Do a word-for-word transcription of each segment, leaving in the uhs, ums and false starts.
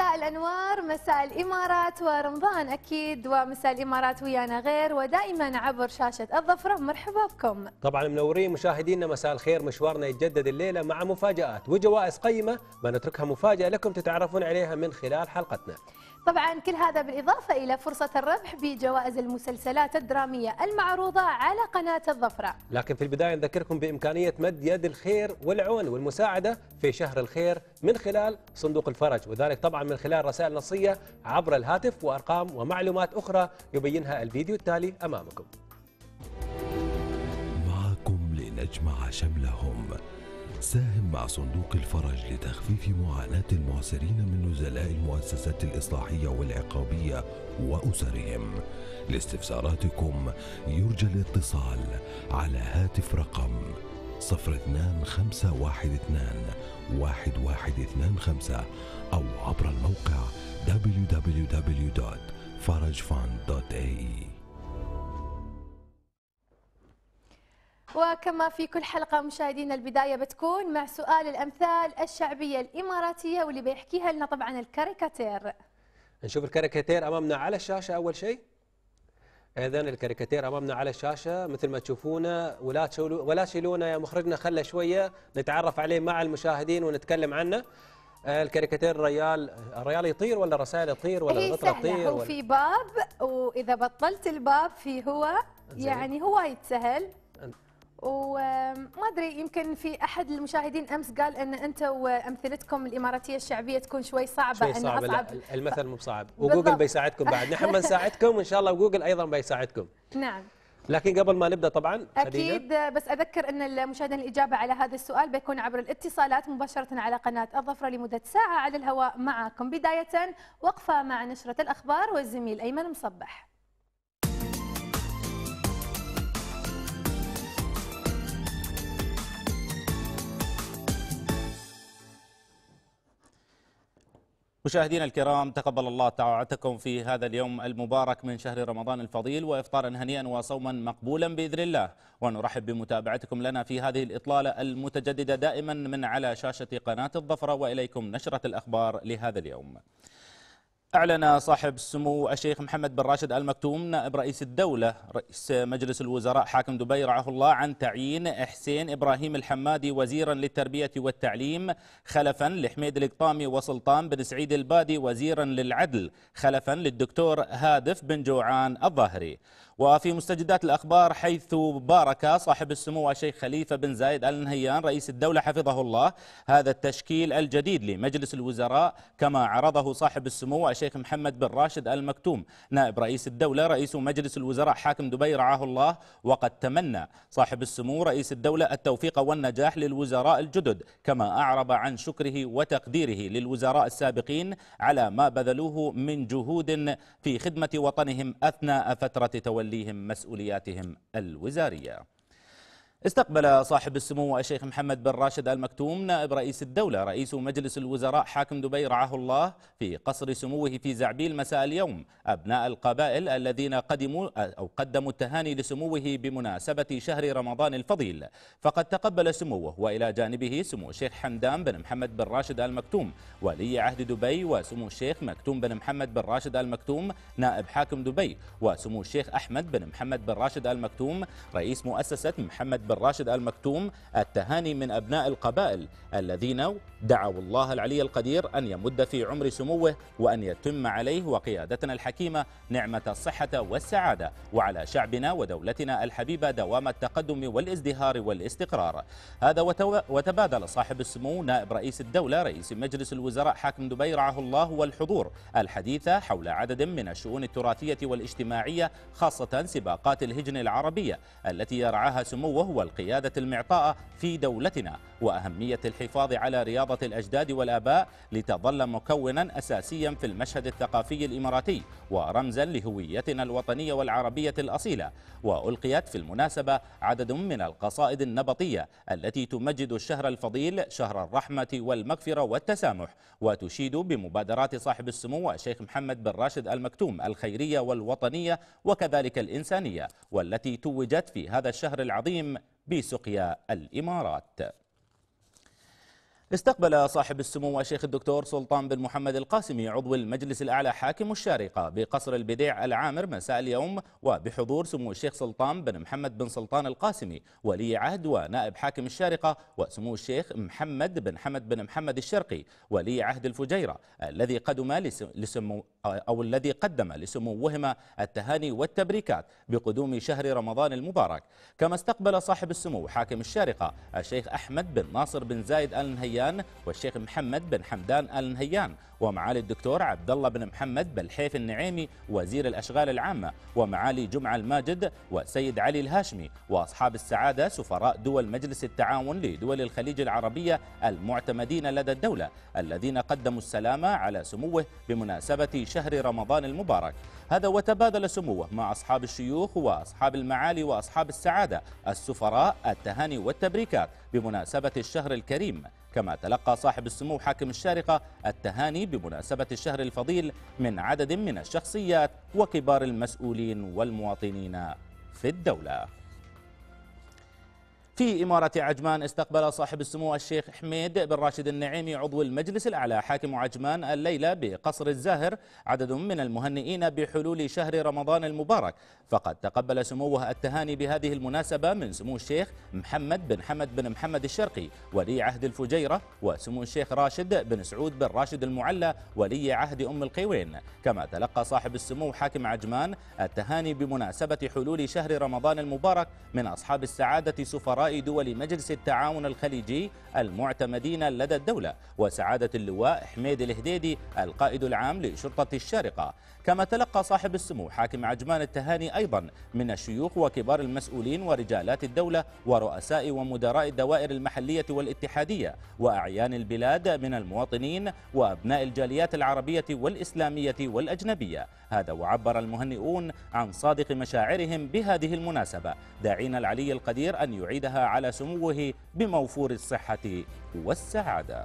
مساء الأنوار، مساء الإمارات ورمضان أكيد، ومساء الإمارات ويانا غير، ودائما عبر شاشة الظفرة. مرحبا بكم. طبعا منورين مشاهدينا، مساء الخير. مشوارنا يتجدد الليلة مع مفاجآت وجوائز قيمة بنتركها مفاجأة لكم تتعرفون عليها من خلال حلقتنا. طبعا كل هذا بالإضافة إلى فرصة الربح بجوائز المسلسلات الدرامية المعروضة على قناة الظفرة. لكن في البداية نذكركم بإمكانية مد يد الخير والعون والمساعدة في شهر الخير من خلال صندوق الفرج، وذلك طبعا من خلال رسائل نصية عبر الهاتف وأرقام ومعلومات أخرى يبينها الفيديو التالي أمامكم. معكم لنجمع شملهم. ساهم مع صندوق الفرج لتخفيف معاناة المعسرين من نزلاء المؤسسات الإصلاحية والعقابية وأسرهم. لاستفساراتكم يرجى الاتصال على هاتف رقم صفر اثنان خمسة واحد اثنان واحد واحد اثنان خمسة أو عبر الموقع دبليو دبليو دبليو دوت فرج فاند دوت إيه إي. وكما في كل حلقة مشاهدينا، البداية بتكون مع سؤال الأمثال الشعبية الإماراتية واللي بيحكيها لنا طبعا الكاريكاتير. نشوف الكاريكاتير أمامنا على الشاشة أول شيء. إذن الكاريكاتير أمامنا على الشاشة مثل ما تشوفونه، ولا تشولو ولا شيلونا يا مخرجنا، خلى شوية نتعرف عليه مع المشاهدين ونتكلم عنه. الكاريكاتير ريال الريال يطير ولا رسائل تطير ولا هي الغطرة سهلة، تطير؟ هو في باب، وإذا بطلت الباب في هو، يعني هو وايد سهل. وما ادري، يمكن في احد المشاهدين امس قال ان انتم وامثلتكم الاماراتيه الشعبيه تكون شوي صعبه، شوي صعبة. أصعب. لا، المثل مو بصعب، وجوجل بيساعدكم بعد. نحن بنساعدكم وان شاء الله، وجوجل ايضا بيساعدكم. نعم. لكن قبل ما نبدا طبعا اكيد بس اذكر ان المشاهدين الاجابه على هذا السؤال بيكون عبر الاتصالات مباشره على قناه الظفره لمده ساعه على الهواء معكم. بدايه وقفه مع نشره الاخبار والزميل ايمن مصبح. مشاهدينا الكرام، تقبل الله طاعتكم في هذا اليوم المبارك من شهر رمضان الفضيل، وإفطارا هنيئا وصوما مقبولا بإذن الله. ونرحب بمتابعتكم لنا في هذه الإطلالة المتجددة دائما من على شاشة قناة الظفرة، وإليكم نشرة الأخبار لهذا اليوم. أعلن صاحب السمو الشيخ محمد بن راشد آل مكتوم نائب رئيس الدولة رئيس مجلس الوزراء حاكم دبي رعاه الله عن تعيين حسين إبراهيم الحمادي وزيرا للتربية والتعليم، خلفا لحميد القطامي وسلطان بن سعيد البادي وزيرا للعدل، خلفا للدكتور هادف بن جوعان الظاهري. وفي مستجدات الأخبار، حيث بارك صاحب السمو الشيخ خليفة بن زايد آل نهيان رئيس الدولة حفظه الله هذا التشكيل الجديد لمجلس الوزراء، كما عرضه صاحب السمو الشيخ محمد بن راشد آل مكتوم نائب رئيس الدولة رئيس مجلس الوزراء حاكم دبي رعاه الله. وقد تمنى صاحب السمو رئيس الدولة التوفيق والنجاح للوزراء الجدد، كما أعرب عن شكره وتقديره للوزراء السابقين على ما بذلوه من جهود في خدمة وطنهم أثناء فترة توليهم مسؤولياتهم الوزارية. استقبل صاحب السمو الشيخ محمد بن راشد آل مكتوم نائب رئيس الدولة رئيس مجلس الوزراء حاكم دبي رعاه الله في قصر سموه في زعبيل مساء اليوم أبناء القبائل الذين قدموا أو قدموا التهاني لسموه بمناسبة شهر رمضان الفضيل. فقد تقبل سموه وإلى جانبه سمو الشيخ حمدان بن محمد بن راشد آل مكتوم ولي عهد دبي، وسمو الشيخ مكتوم بن محمد بن راشد آل مكتوم نائب حاكم دبي، وسمو الشيخ أحمد بن محمد بن راشد آل مكتوم رئيس مؤسسة محمد بن راشد آل مكتوم التهاني من أبناء القبائل الذين دعوا الله العلي القدير أن يمد في عمر سموه وأن يتم عليه وقيادتنا الحكيمة نعمة الصحة والسعادة، وعلى شعبنا ودولتنا الحبيبة دوام التقدم والازدهار والاستقرار. هذا وتبادل صاحب السمو نائب رئيس الدولة رئيس مجلس الوزراء حاكم دبي رعاه الله والحضور الحديث حول عدد من الشؤون التراثية والاجتماعية، خاصة سباقات الهجن العربية التي يرعاها سموه والقيادة المعطاءة في دولتنا، وأهمية الحفاظ على رياضة الأجداد والآباء لتظل مكونا أساسيا في المشهد الثقافي الإماراتي ورمزا لهويتنا الوطنية والعربية الأصيلة. وألقيت في المناسبة عدد من القصائد النبطية التي تمجد الشهر الفضيل شهر الرحمة والمغفرة والتسامح، وتشيد بمبادرات صاحب السمو الشيخ محمد بن راشد آل مكتوم الخيرية والوطنية وكذلك الإنسانية، والتي توجت في هذا الشهر العظيم بسقيا الإمارات. استقبل صاحب السمو الشيخ الدكتور سلطان بن محمد القاسمي عضو المجلس الأعلى حاكم الشارقة بقصر البديع العامر مساء اليوم، وبحضور سمو الشيخ سلطان بن محمد بن سلطان القاسمي ولي عهد ونائب حاكم الشارقة، وسمو الشيخ محمد بن حمد بن محمد الشرقي ولي عهد الفجيرة، الذي قدم لسمو أو الذي قدم لسموهما التهاني والتبريكات بقدوم شهر رمضان المبارك. كما استقبل صاحب السمو حاكم الشارقة الشيخ أحمد بن ناصر بن زايد آل نهيان والشيخ محمد بن حمدان آل نهيان، ومعالي الدكتور عبد الله بن محمد بالحيف النعيمي وزير الأشغال العامة، ومعالي جمعة الماجد وسيد علي الهاشمي، وأصحاب السعادة سفراء دول مجلس التعاون لدول الخليج العربية المعتمدين لدى الدولة، الذين قدموا السلام على سموه بمناسبة شهر رمضان المبارك. هذا وتبادل سموه مع أصحاب الشيوخ وأصحاب المعالي وأصحاب السعادة السفراء التهاني والتبريكات بمناسبة الشهر الكريم. كما تلقى صاحب السمو حاكم الشارقة التهاني بمناسبة الشهر الفضيل من عدد من الشخصيات وكبار المسؤولين والمواطنين في الدولة. في إمارة عجمان استقبل صاحب السمو الشيخ حميد بن راشد النعيمي عضو المجلس الأعلى حاكم عجمان الليلة بقصر الزاهر عدد من المهنئين بحلول شهر رمضان المبارك، فقد تقبل سموه التهاني بهذه المناسبة من سمو الشيخ محمد بن حمد بن محمد الشرقي ولي عهد الفجيرة، وسمو الشيخ راشد بن سعود بن راشد المعلى ولي عهد أم القيوين. كما تلقى صاحب السمو حاكم عجمان التهاني بمناسبة حلول شهر رمضان المبارك من أصحاب السعادة سفراء دول مجلس التعاون الخليجي المعتمدين لدى الدولة، وسعادة اللواء حميد الهديدي القائد العام لشرطة الشارقة. كما تلقى صاحب السمو حاكم عجمان التهاني أيضا من الشيوخ وكبار المسؤولين ورجالات الدولة ورؤساء ومدراء الدوائر المحلية والاتحادية وأعيان البلاد من المواطنين وأبناء الجاليات العربية والإسلامية والأجنبية. هذا وعبر المهنئون عن صادق مشاعرهم بهذه المناسبة، داعين العلي القدير أن يعيدها على سموه بموفور الصحة والسعادة.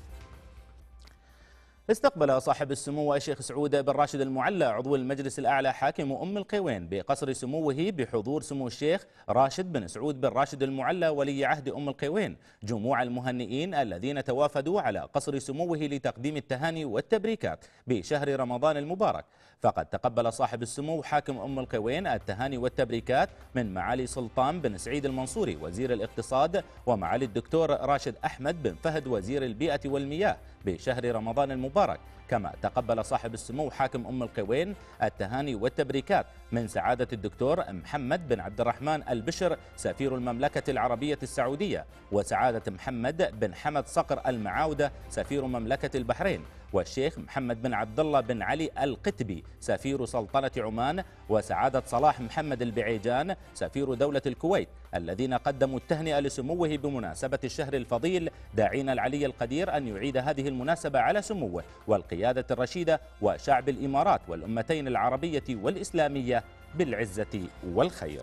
استقبل صاحب السمو الشيخ سعود بن راشد المعلى عضو المجلس الأعلى حاكم أم القيوين بقصر سموه بحضور سمو الشيخ راشد بن سعود بن راشد المعلى ولي عهد أم القيوين جموع المهنئين الذين توافدوا على قصر سموه لتقديم التهاني والتبريكات بشهر رمضان المبارك. فقد تقبل صاحب السمو حاكم أم القيوين التهاني والتبريكات من معالي سلطان بن سعيد المنصوري وزير الاقتصاد، ومعالي الدكتور راشد أحمد بن فهد وزير البيئة والمياه بشهر رمضان المبارك. كما تقبل صاحب السمو حاكم أم القيوين التهاني والتبريكات من سعادة الدكتور محمد بن عبد الرحمن البشر سفير المملكة العربية السعودية، وسعادة محمد بن حمد صقر المعاودة سفير مملكة البحرين، والشيخ محمد بن عبد الله بن علي القتبي سفير سلطنة عمان، وسعادة صلاح محمد البعيجان سفير دولة الكويت، الذين قدموا التهنئة لسموه بمناسبة الشهر الفضيل، داعين العلي القدير أن يعيد هذه المناسبة على سموه والقيادة الرشيدة وشعب الإمارات والأمتين العربية والإسلامية بالعزة والخير.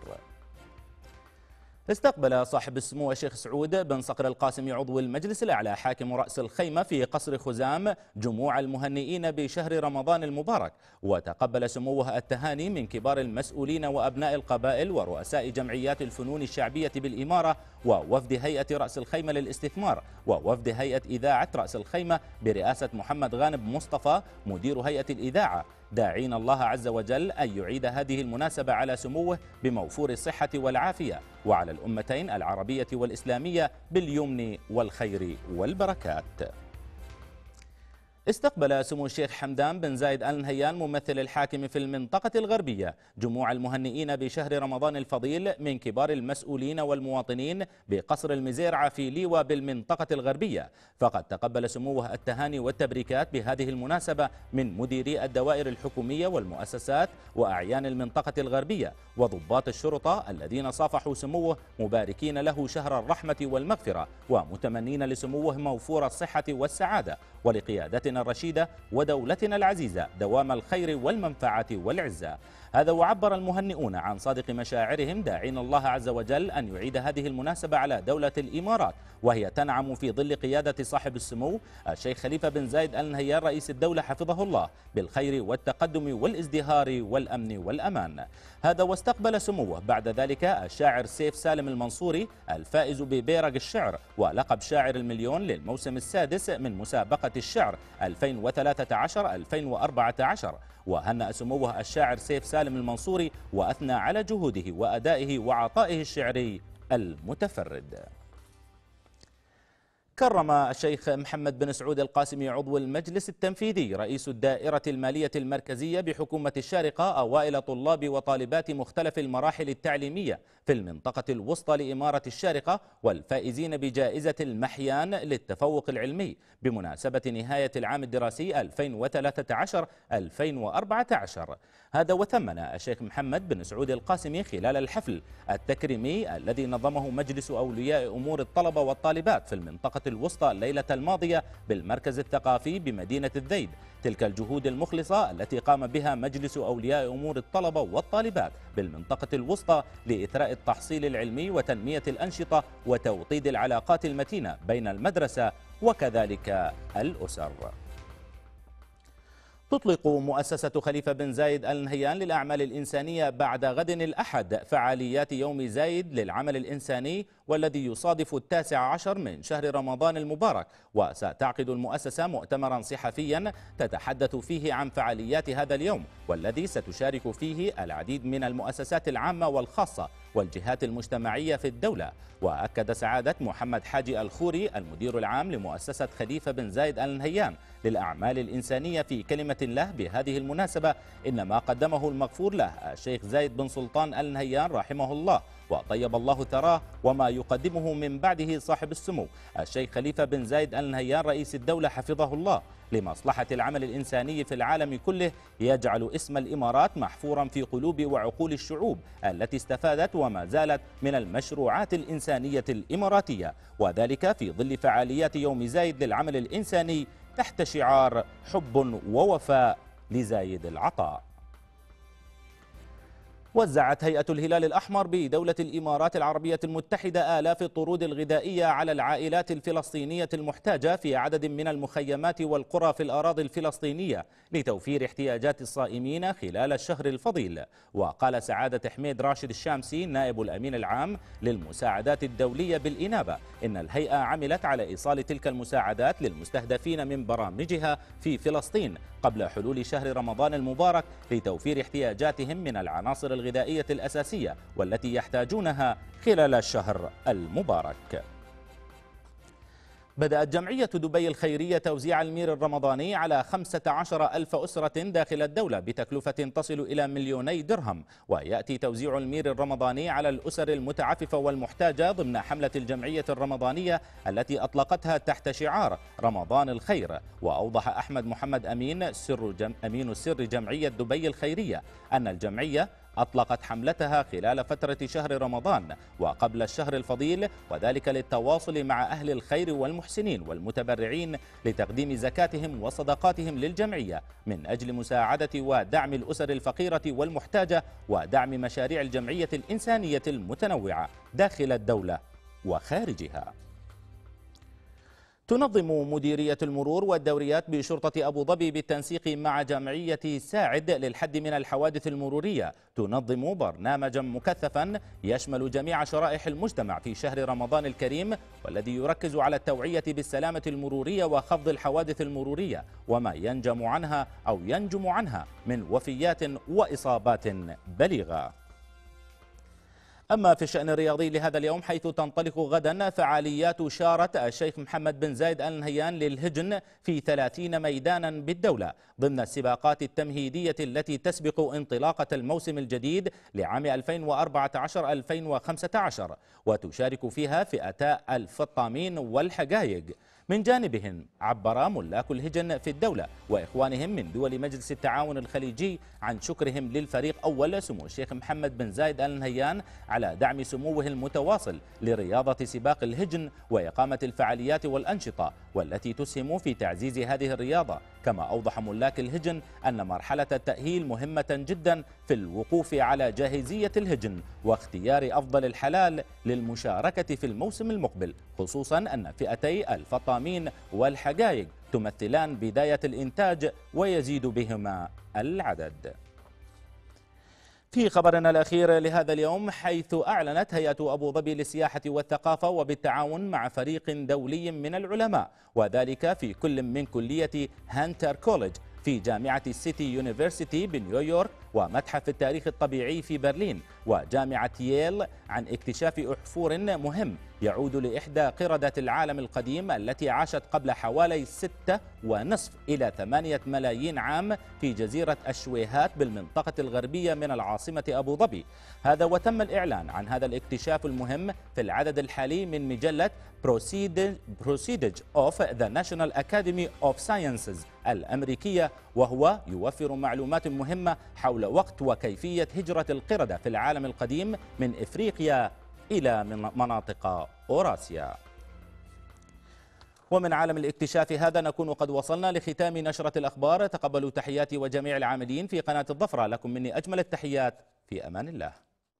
استقبل صاحب السمو الشيخ سعود بن صقر القاسمي عضو المجلس الأعلى حاكم رأس الخيمة في قصر خزام جموع المهنئين بشهر رمضان المبارك، وتقبل سموه التهاني من كبار المسؤولين وأبناء القبائل ورؤساء جمعيات الفنون الشعبية بالإمارة ووفد هيئة رأس الخيمة للاستثمار ووفد هيئة إذاعة رأس الخيمة برئاسة محمد غانم مصطفى مدير هيئة الإذاعة، داعين الله عز وجل أن يعيد هذه المناسبة على سموه بموفور الصحة والعافية، وعلى الأمتين العربية والإسلامية باليمن والخير والبركات. استقبل سمو الشيخ حمدان بن زايد آل نهيان ممثل الحاكم في المنطقة الغربية جموع المهنئين بشهر رمضان الفضيل من كبار المسؤولين والمواطنين بقصر المزيرعة في ليوى بالمنطقة الغربية. فقد تقبل سموه التهاني والتبريكات بهذه المناسبة من مديري الدوائر الحكومية والمؤسسات وأعيان المنطقة الغربية وضباط الشرطة الذين صافحوا سموه مباركين له شهر الرحمة والمغفرة ومتمنين لسموه موفور الصحة والسعادة، ولقيادتنا الرشيدة ودولتنا العزيزة دوام الخير والمنفعة والعزة. هذا وعبر المهنئون عن صادق مشاعرهم داعين الله عز وجل أن يعيد هذه المناسبة على دولة الإمارات، وهي تنعم في ظل قيادة صاحب السمو الشيخ خليفة بن زايد آل نهيان رئيس الدولة حفظه الله بالخير والتقدم والازدهار والأمن والأمان. هذا واستقبل سموه بعد ذلك الشاعر سيف سالم المنصوري الفائز ببيرق الشعر ولقب شاعر المليون للموسم السادس من مسابقة الشعر ألفين وثلاثة عشر ألفين وأربعة عشر، وهنأ سموه الشاعر سيف سالم المنصوري وأثنى على جهوده وأدائه وعطائه الشعري المتفرد. كرم الشيخ محمد بن سعود القاسمي عضو المجلس التنفيذي رئيس الدائرة المالية المركزية بحكومة الشارقة أوائل طلاب وطالبات مختلف المراحل التعليمية في المنطقة الوسطى لإمارة الشارقة والفائزين بجائزة المحيان للتفوق العلمي بمناسبة نهاية العام الدراسي ألفين وثلاثة عشر ألفين وأربعة عشر. هذا وثمن الشيخ محمد بن سعود القاسمي خلال الحفل التكريمي الذي نظمه مجلس أولياء أمور الطلبة والطالبات في المنطقة الوسطى الليلة الماضية بالمركز الثقافي بمدينة الذيب تلك الجهود المخلصة التي قام بها مجلس أولياء أمور الطلبة والطالبات بالمنطقة الوسطى لإثراء التحصيل العلمي وتنمية الأنشطة وتوطيد العلاقات المتينة بين المدرسة وكذلك الأسر. تطلق مؤسسة خليفة بن زايد آل نهيان للأعمال الإنسانية بعد غد الأحد فعاليات يوم زايد للعمل الإنساني والذي يصادف التاسع عشر من شهر رمضان المبارك، وستعقد المؤسسة مؤتمرا صحفيا تتحدث فيه عن فعاليات هذا اليوم والذي ستشارك فيه العديد من المؤسسات العامة والخاصة والجهات المجتمعية في الدولة. وأكد سعادة محمد حاجي الخوري المدير العام لمؤسسة خليفة بن زايد آل نهيان للأعمال الإنسانية في كلمة له بهذه المناسبة إن ما قدمه المغفور له الشيخ زايد بن سلطان آل نهيان رحمه الله وطيب الله ثراه وما يقدمه من بعده صاحب السمو الشيخ خليفة بن زايد آل نهيان رئيس الدولة حفظه الله لمصلحة العمل الإنساني في العالم كله يجعل اسم الإمارات محفورا في قلوب وعقول الشعوب التي استفادت وما زالت من المشروعات الإنسانية الإماراتية، وذلك في ظل فعاليات يوم زايد للعمل الإنساني تحت شعار حب ووفاء لزايد العطاء. وزعت هيئة الهلال الأحمر بدولة الإمارات العربية المتحدة آلاف الطرود الغذائية على العائلات الفلسطينية المحتاجة في عدد من المخيمات والقرى في الأراضي الفلسطينية لتوفير احتياجات الصائمين خلال الشهر الفضيل. وقال سعادة حميد راشد الشامسي نائب الأمين العام للمساعدات الدولية بالإنابة إن الهيئة عملت على إيصال تلك المساعدات للمستهدفين من برامجها في فلسطين قبل حلول شهر رمضان المبارك لتوفير احتياجاتهم من العناصر الغذائية الأساسية والتي يحتاجونها خلال الشهر المبارك. بدأت جمعية دبي الخيرية توزيع المير الرمضاني على خمسة عشر ألف أسرة داخل الدولة بتكلفة تصل إلى مليوني درهم، ويأتي توزيع المير الرمضاني على الأسر المتعففة والمحتاجة ضمن حملة الجمعية الرمضانية التي أطلقتها تحت شعار رمضان الخير. وأوضح أحمد محمد أمين سر جم... أمين سر جمعية دبي الخيرية أن الجمعية أطلقت حملتها خلال فترة شهر رمضان وقبل الشهر الفضيل، وذلك للتواصل مع أهل الخير والمحسنين والمتبرعين لتقديم زكاتهم وصدقاتهم للجمعية من أجل مساعدة ودعم الأسر الفقيرة والمحتاجة ودعم مشاريع الجمعية الإنسانية المتنوعة داخل الدولة وخارجها. تنظم مديرية المرور والدوريات بشرطة أبو ظبي بالتنسيق مع جمعية ساعد للحد من الحوادث المرورية تنظم برنامجا مكثفا يشمل جميع شرائح المجتمع في شهر رمضان الكريم، والذي يركز على التوعية بالسلامة المرورية وخفض الحوادث المرورية وما ينجم عنها أو ينجم عنها من وفيات وإصابات بليغة. أما في الشأن الرياضي لهذا اليوم، حيث تنطلق غدا فعاليات شارة الشيخ محمد بن زايد آل نهيان للهجن في ثلاثين ميدانا بالدولة ضمن السباقات التمهيدية التي تسبق انطلاقة الموسم الجديد لعام ألفين وأربعة عشر ألفين وخمسة عشر، وتشارك فيها فئتا الفطامين والحقايق. من جانبهم عبر ملاك الهجن في الدولة وإخوانهم من دول مجلس التعاون الخليجي عن شكرهم للفريق أول سمو الشيخ محمد بن زايد آل نهيان على دعم سموه المتواصل لرياضة سباق الهجن وإقامة الفعاليات والأنشطة والتي تسهم في تعزيز هذه الرياضة. كما أوضح ملاك الهجن أن مرحلة التأهيل مهمة جدا في الوقوف على جاهزية الهجن واختيار أفضل الحلال للمشاركة في الموسم المقبل، خصوصا أن فئتي الفطامين والحقائق تمثلان بداية الإنتاج ويزيد بهما العدد. في خبرنا الأخير لهذا اليوم، حيث أعلنت هيئة أبو ظبي للسياحة والثقافة وبالتعاون مع فريق دولي من العلماء وذلك في كل من كلية هانتر كوليدج في جامعة سيتي يونيفرسيتي بنيويورك ومتحف التاريخ الطبيعي في برلين وجامعة ييل عن اكتشاف أحفور مهم يعود لإحدى قردة العالم القديم التي عاشت قبل حوالي ستة ونصف إلى ثمانية ملايين عام في جزيرة الشويهات بالمنطقة الغربية من العاصمة أبو ظبي. هذا وتم الإعلان عن هذا الاكتشاف المهم في العدد الحالي من مجلة Proceedings of the National Academy of Sciences الأمريكية، وهو يوفر معلومات مهمة حول وقت وكيفية هجرة القردة في العالم القديم من إفريقيا إلى مناطق أوراسيا. ومن عالم الاكتشاف هذا نكون قد وصلنا لختام نشرة الأخبار. تقبلوا تحياتي وجميع العاملين في قناة الظفرة، لكم مني أجمل التحيات، في أمان الله.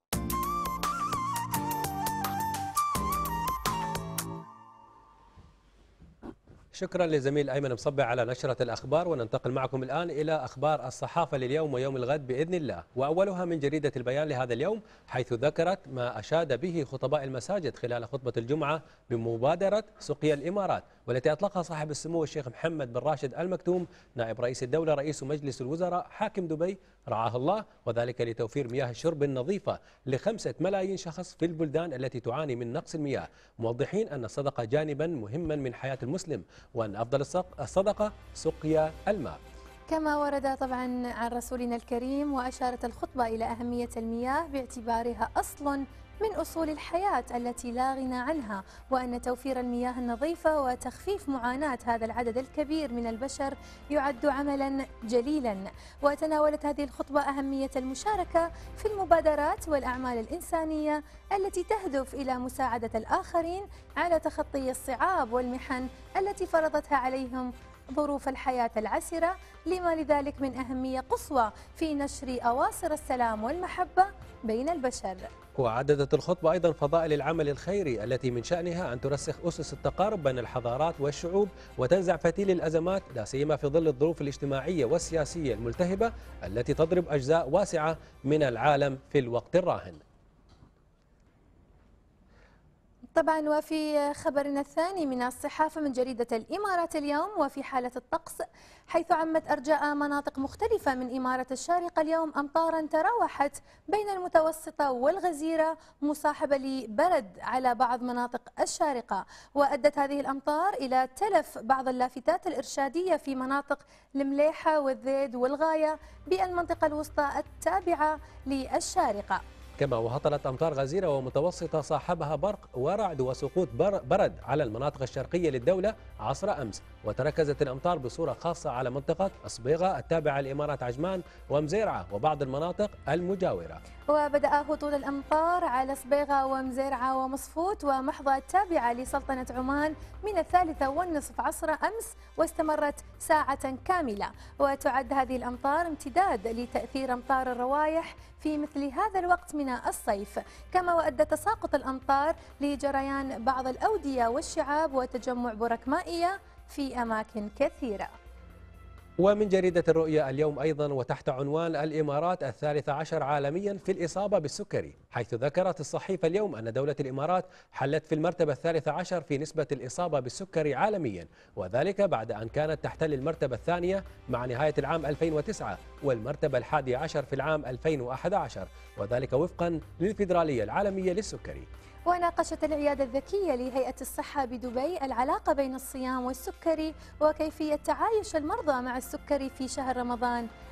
شكرا لزميل أيمن مصبع على نشرة الأخبار، وننتقل معكم الآن إلى أخبار الصحافة لليوم ويوم الغد بإذن الله، وأولها من جريدة البيان لهذا اليوم، حيث ذكرت ما أشاد به خطباء المساجد خلال خطبة الجمعة بمبادرة سقيا الإمارات، والتي أطلقها صاحب السمو الشيخ محمد بن راشد آل مكتوم نائب رئيس الدولة رئيس مجلس الوزراء حاكم دبي رعاه الله، وذلك لتوفير مياه الشرب النظيفة لخمسة ملايين شخص في البلدان التي تعاني من نقص المياه، موضحين أن الصدقة جانبا مهما من حياة المسلم، وأن أفضل الصدقة سقيا الماء. كما ورد طبعا عن رسولنا الكريم، وأشارت الخطبة إلى أهمية المياه باعتبارها أصل من أصول الحياة التي لا غنى عنها، وأن توفير المياه النظيفة وتخفيف معاناة هذا العدد الكبير من البشر يعد عملا جليلا. وتناولت هذه الخطبة أهمية المشاركة في المبادرات والأعمال الإنسانية التي تهدف إلى مساعدة الآخرين على تخطي الصعاب والمحن التي فرضتها عليهم ظروف الحياة العسرة، لما لذلك من أهمية قصوى في نشر أواصر السلام والمحبة بين البشر. وعددت الخطبة أيضا فضائل العمل الخيري التي من شأنها أن ترسخ أسس التقارب بين الحضارات والشعوب وتنزع فتيل الأزمات، لا سيما في ظل الظروف الاجتماعية والسياسية الملتهبة التي تضرب أجزاء واسعة من العالم في الوقت الراهن. طبعا وفي خبرنا الثاني من الصحافة من جريدة الإمارات اليوم، وفي حالة الطقس، حيث عمت أرجاء مناطق مختلفة من إمارة الشارقة اليوم أمطارا تراوحت بين المتوسطة والغزيرة، مصاحبة لبرد على بعض مناطق الشارقة، وأدت هذه الأمطار إلى تلف بعض اللافتات الإرشادية في مناطق المليحة والذيد والغاية بالمنطقة الوسطى التابعة للشارقة. كما وهطلت أمطار غزيرة ومتوسطة صاحبها برق ورعد وسقوط برد على المناطق الشرقية للدولة عصر أمس، وتركزت الأمطار بصورة خاصة على منطقة أصبيغة التابعة لإمارة عجمان ومزيرعة وبعض المناطق المجاورة. وبدأ هطول الأمطار على صبيغة ومزيرعة ومصفوت ومحظى التابعة لسلطنة عمان من الثالثة والنصف عصر أمس، واستمرت ساعة كاملة. وتعد هذه الأمطار امتداد لتأثير أمطار الروايح في مثل هذا الوقت من الصيف، كما وأدى تساقط الأمطار لجريان بعض الأودية والشعاب وتجمع برك مائية في أماكن كثيرة. ومن جريدة الرؤيا اليوم أيضا وتحت عنوان الإمارات الثالثة عشر عالميا في الإصابة بالسكري، حيث ذكرت الصحيفة اليوم أن دولة الإمارات حلت في المرتبة الثالثة عشر في نسبة الإصابة بالسكري عالميا، وذلك بعد أن كانت تحتل المرتبة الثانية مع نهاية العام ألفين وتسعة والمرتبة الحادية عشر في العام ألفين وأحد عشر، وذلك وفقا للفيدرالية العالمية للسكري. وناقشت العيادة الذكية لهيئة الصحة بدبي العلاقة بين الصيام والسكري وكيفية تعايش المرضى مع السكري في شهر رمضان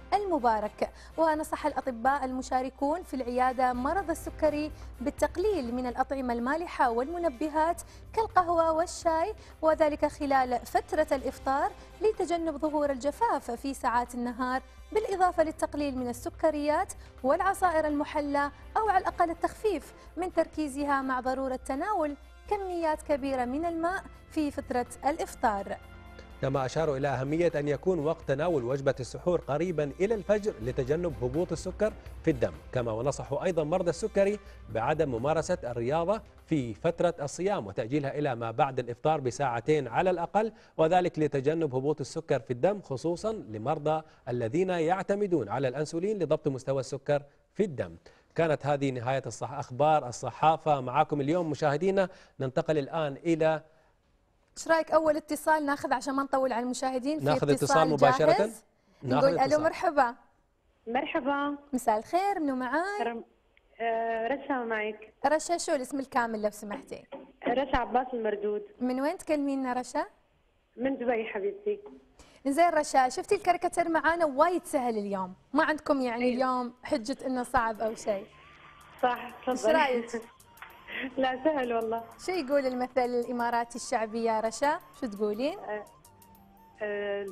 المبارك. ونصح الأطباء المشاركون في العيادة مرضى السكري بالتقليل من الأطعمة المالحة والمنبهات كالقهوة والشاي، وذلك خلال فترة الإفطار لتجنب ظهور الجفاف في ساعات النهار، بالإضافة للتقليل من السكريات والعصائر المحلى، أو على الأقل التخفيف من تركيزها، مع ضرورة تناول كميات كبيرة من الماء في فترة الإفطار. كما أشاروا إلى أهمية أن يكون وقت تناول وجبة السحور قريبا إلى الفجر لتجنب هبوط السكر في الدم. كما ونصحوا أيضا مرضى السكري بعدم ممارسة الرياضة في فترة الصيام وتأجيلها إلى ما بعد الإفطار بساعتين على الأقل، وذلك لتجنب هبوط السكر في الدم، خصوصا لمرضى الذين يعتمدون على الأنسولين لضبط مستوى السكر في الدم. كانت هذه نهاية الصح... أخبار الصحافة معكم اليوم مشاهدينا. ننتقل الآن إلى، ايش رايك اول اتصال ناخذ عشان ما نطول على المشاهدين؟ في ناخذ اتصال مباشرة. جاهز؟ نقول الو. مرحبا. مرحبا. مساء الخير، منو معاي؟ رم... آه رشا معك. رشا، شو الاسم الكامل لو سمحتي؟ رشا عباس المردود. من وين تكلمينا رشا؟ من دبي حبيبتي. زين رشا، شفتي الكاريكاتير معانا وايد سهل اليوم، ما عندكم يعني اليوم حجة انه صعب او شيء. صح، ايش رايك؟ لا سهل والله. شو يقول المثل الاماراتي الشعبي يا رشا؟ شو تقولين؟ أه أه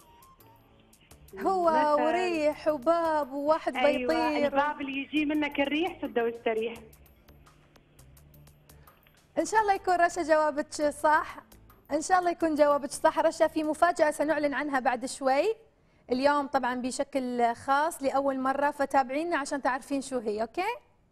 هو وريح وباب وواحد أيوة بيطير. الباب اللي يجي منك الريح سده واستريح. ان شاء الله يكون رشا جوابك صح، ان شاء الله يكون جوابك صح رشا. في مفاجأة سنعلن عنها بعد شوي اليوم طبعا بشكل خاص لأول مرة، فتابعينا عشان تعرفين شو هي. اوكي؟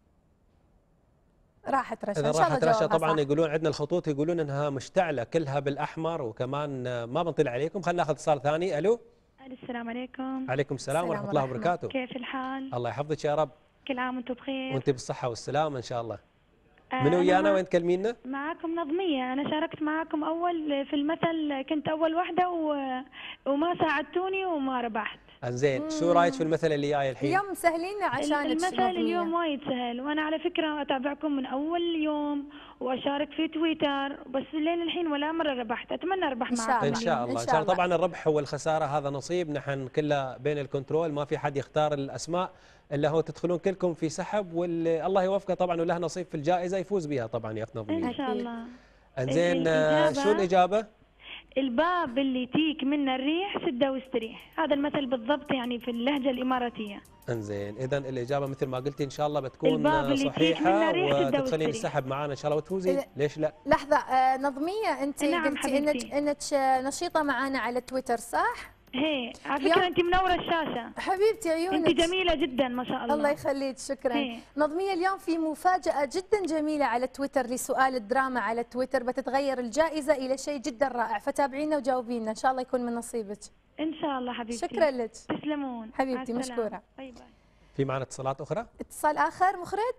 راحت رشا. إذا ان شاء الله راحت رشا طبعا صح. يقولون عندنا الخطوط يقولون انها مشتعله كلها بالاحمر، وكمان ما بنطلع عليكم. خلينا ناخذ اتصال ثاني. الو. السلام عليكم. عليكم السلام ورحمه الله وبركاته. كيف الحال؟ الله يحفظك يا رب. كل عام وانتم بخير. وانت بالصحه والسلامه ان شاء الله. آه من ويانا وين تكلمينا؟ معكم نظمية. أنا شاركت معكم أول في المثل، كنت أول واحدة و... وما ساعدتوني وما ربحت. انزين، شو رايك في المثل اللي جاي الحين؟ اليوم مسهلين عشان المثل اليوم وايد سهل، وأنا على فكرة أتابعكم من أول يوم وأشارك في تويتر، بس لين الحين ولا مرة ربحت. أتمنى أربح معكم إن شاء الله. إن شاء الله. طبعا الربح والخسارة هذا نصيب، نحن كله بين الكنترول، ما في حد يختار الأسماء إلا هو. تدخلون كلكم في سحب، واللي الله يوفقه طبعا وله نصيب في الجائزة يفوز بها طبعا يا أخت نظمية. إن شاء الله. انزين، شو الإجابة؟ الباب اللي تيك منه الريح سده واستريح. هذا المثل بالضبط يعني في اللهجة الإماراتية. انزين، إذا الإجابة مثل ما قلتي إن شاء الله بتكون صحيحة وتدخلين السحب معانا إن شاء الله وتفوزين. ليش لا؟ لحظة آه نظمية، أنت نعم قلتي إنك إنك نشيطة معانا على تويتر صح؟ هي على فكرة أنت منورة الشاشة حبيبتي، عيونك أنت جميلة جدا ما شاء الله. الله يخليك، شكرا. هي. نظمية، اليوم في مفاجأة جدا جميلة على تويتر لسؤال الدراما على تويتر، بتتغير الجائزة إلى شيء جدا رائع، فتابعينا وجاوبينا إن شاء الله يكون من نصيبك. إن شاء الله حبيبتي. شكرا لك. تسلمون حبيبتي، مشكورة. باي باي. في معنا اتصالات أخرى؟ اتصال آخر مخرج؟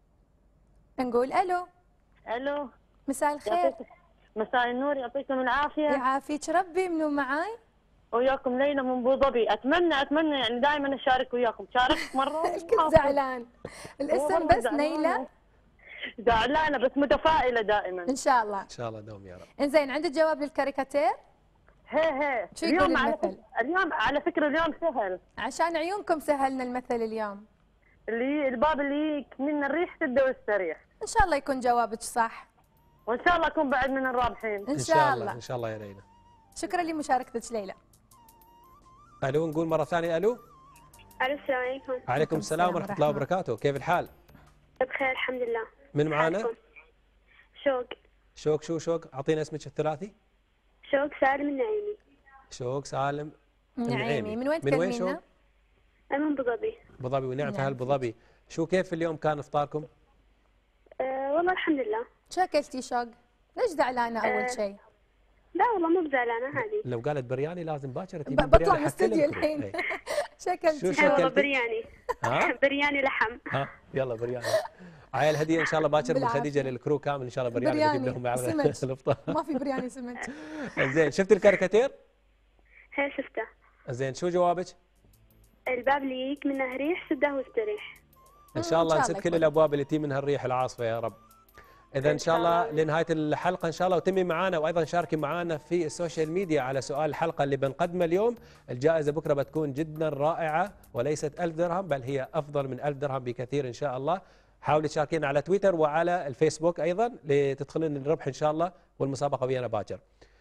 نقول ألو. ألو. مساء الخير. مساء النور، يعطيكم العافية. يعافيك ربي. منو معاي؟ وياكم ليلى من ابو ظبي. اتمنى اتمنى يعني دائما اشارك وياكم. شاركت مره الكل زعلان. الاسم بس نيلى. زعلانه بس متفائله دائما. ان شاء الله. ان شاء الله دوم يا رب. انزين، عندك جواب للكاريكاتير؟ هي هي. شو يقول اليوم على المثل؟ اليوم على فكره اليوم سهل. عشان عيونكم سهلنا المثل اليوم. اللي الباب اللي من الريح سده واستريح. ان شاء الله يكون جوابك صح. وان شاء الله اكون بعد من الرابحين. ان شاء الله. ان شاء الله يا ليلى. شكرا لمشاركتك ليلى. الو، نقول مره ثانيه الو. الو، السلام عليكم. عليكم السلام ورحمه الله وبركاته. كيف الحال؟ بخير الحمد لله. من معانا؟ شوق. شوق. شو شوق؟ اعطينا اسمك الثلاثي. شوق سالم النعيمي. شوق سالم النعيمي. من وين تكلمينا؟ من ابو ظبي. ابو ظبي، ونعم في هالابو ظبي. شو كيف اليوم كان افطاركم؟ أه والله الحمد لله. شو اكلتي شوق؟ ليش زعلانه اول أه شيء؟ لا والله مو بزعلانه هذه. لو قالت برياني لازم باكر تجيب بطلع من الاستديو الحين. شو اكلتي؟ شو والله برياني. ها؟ برياني لحم. ها يلا برياني. عيال هديه ان شاء الله باكر من خديجه للكرو كامل ان شاء الله. برياني نجيب لهم الافطار. ما في برياني سمك. زين، شفت الكاريكاتير؟ هي شفته. زين، شو جوابك؟ الباب اللي يجيك منه ريح سده واستريح. ان شاء الله نسد كل الابواب اللي تي منها الريح العاصفه يا رب. اذا ان شاء الله لنهايه الحلقه ان شاء الله وتمي معنا، وايضا شاركي معنا في السوشيال ميديا على سؤال الحلقه اللي بنقدمه اليوم. الجائزه بكره بتكون جدا رائعه، وليست ألف درهم بل هي افضل من ألف درهم بكثير ان شاء الله. حاولي تشاركينا على تويتر وعلى الفيسبوك ايضا لتدخلين الربح ان شاء الله، والمسابقه ويانا باكر.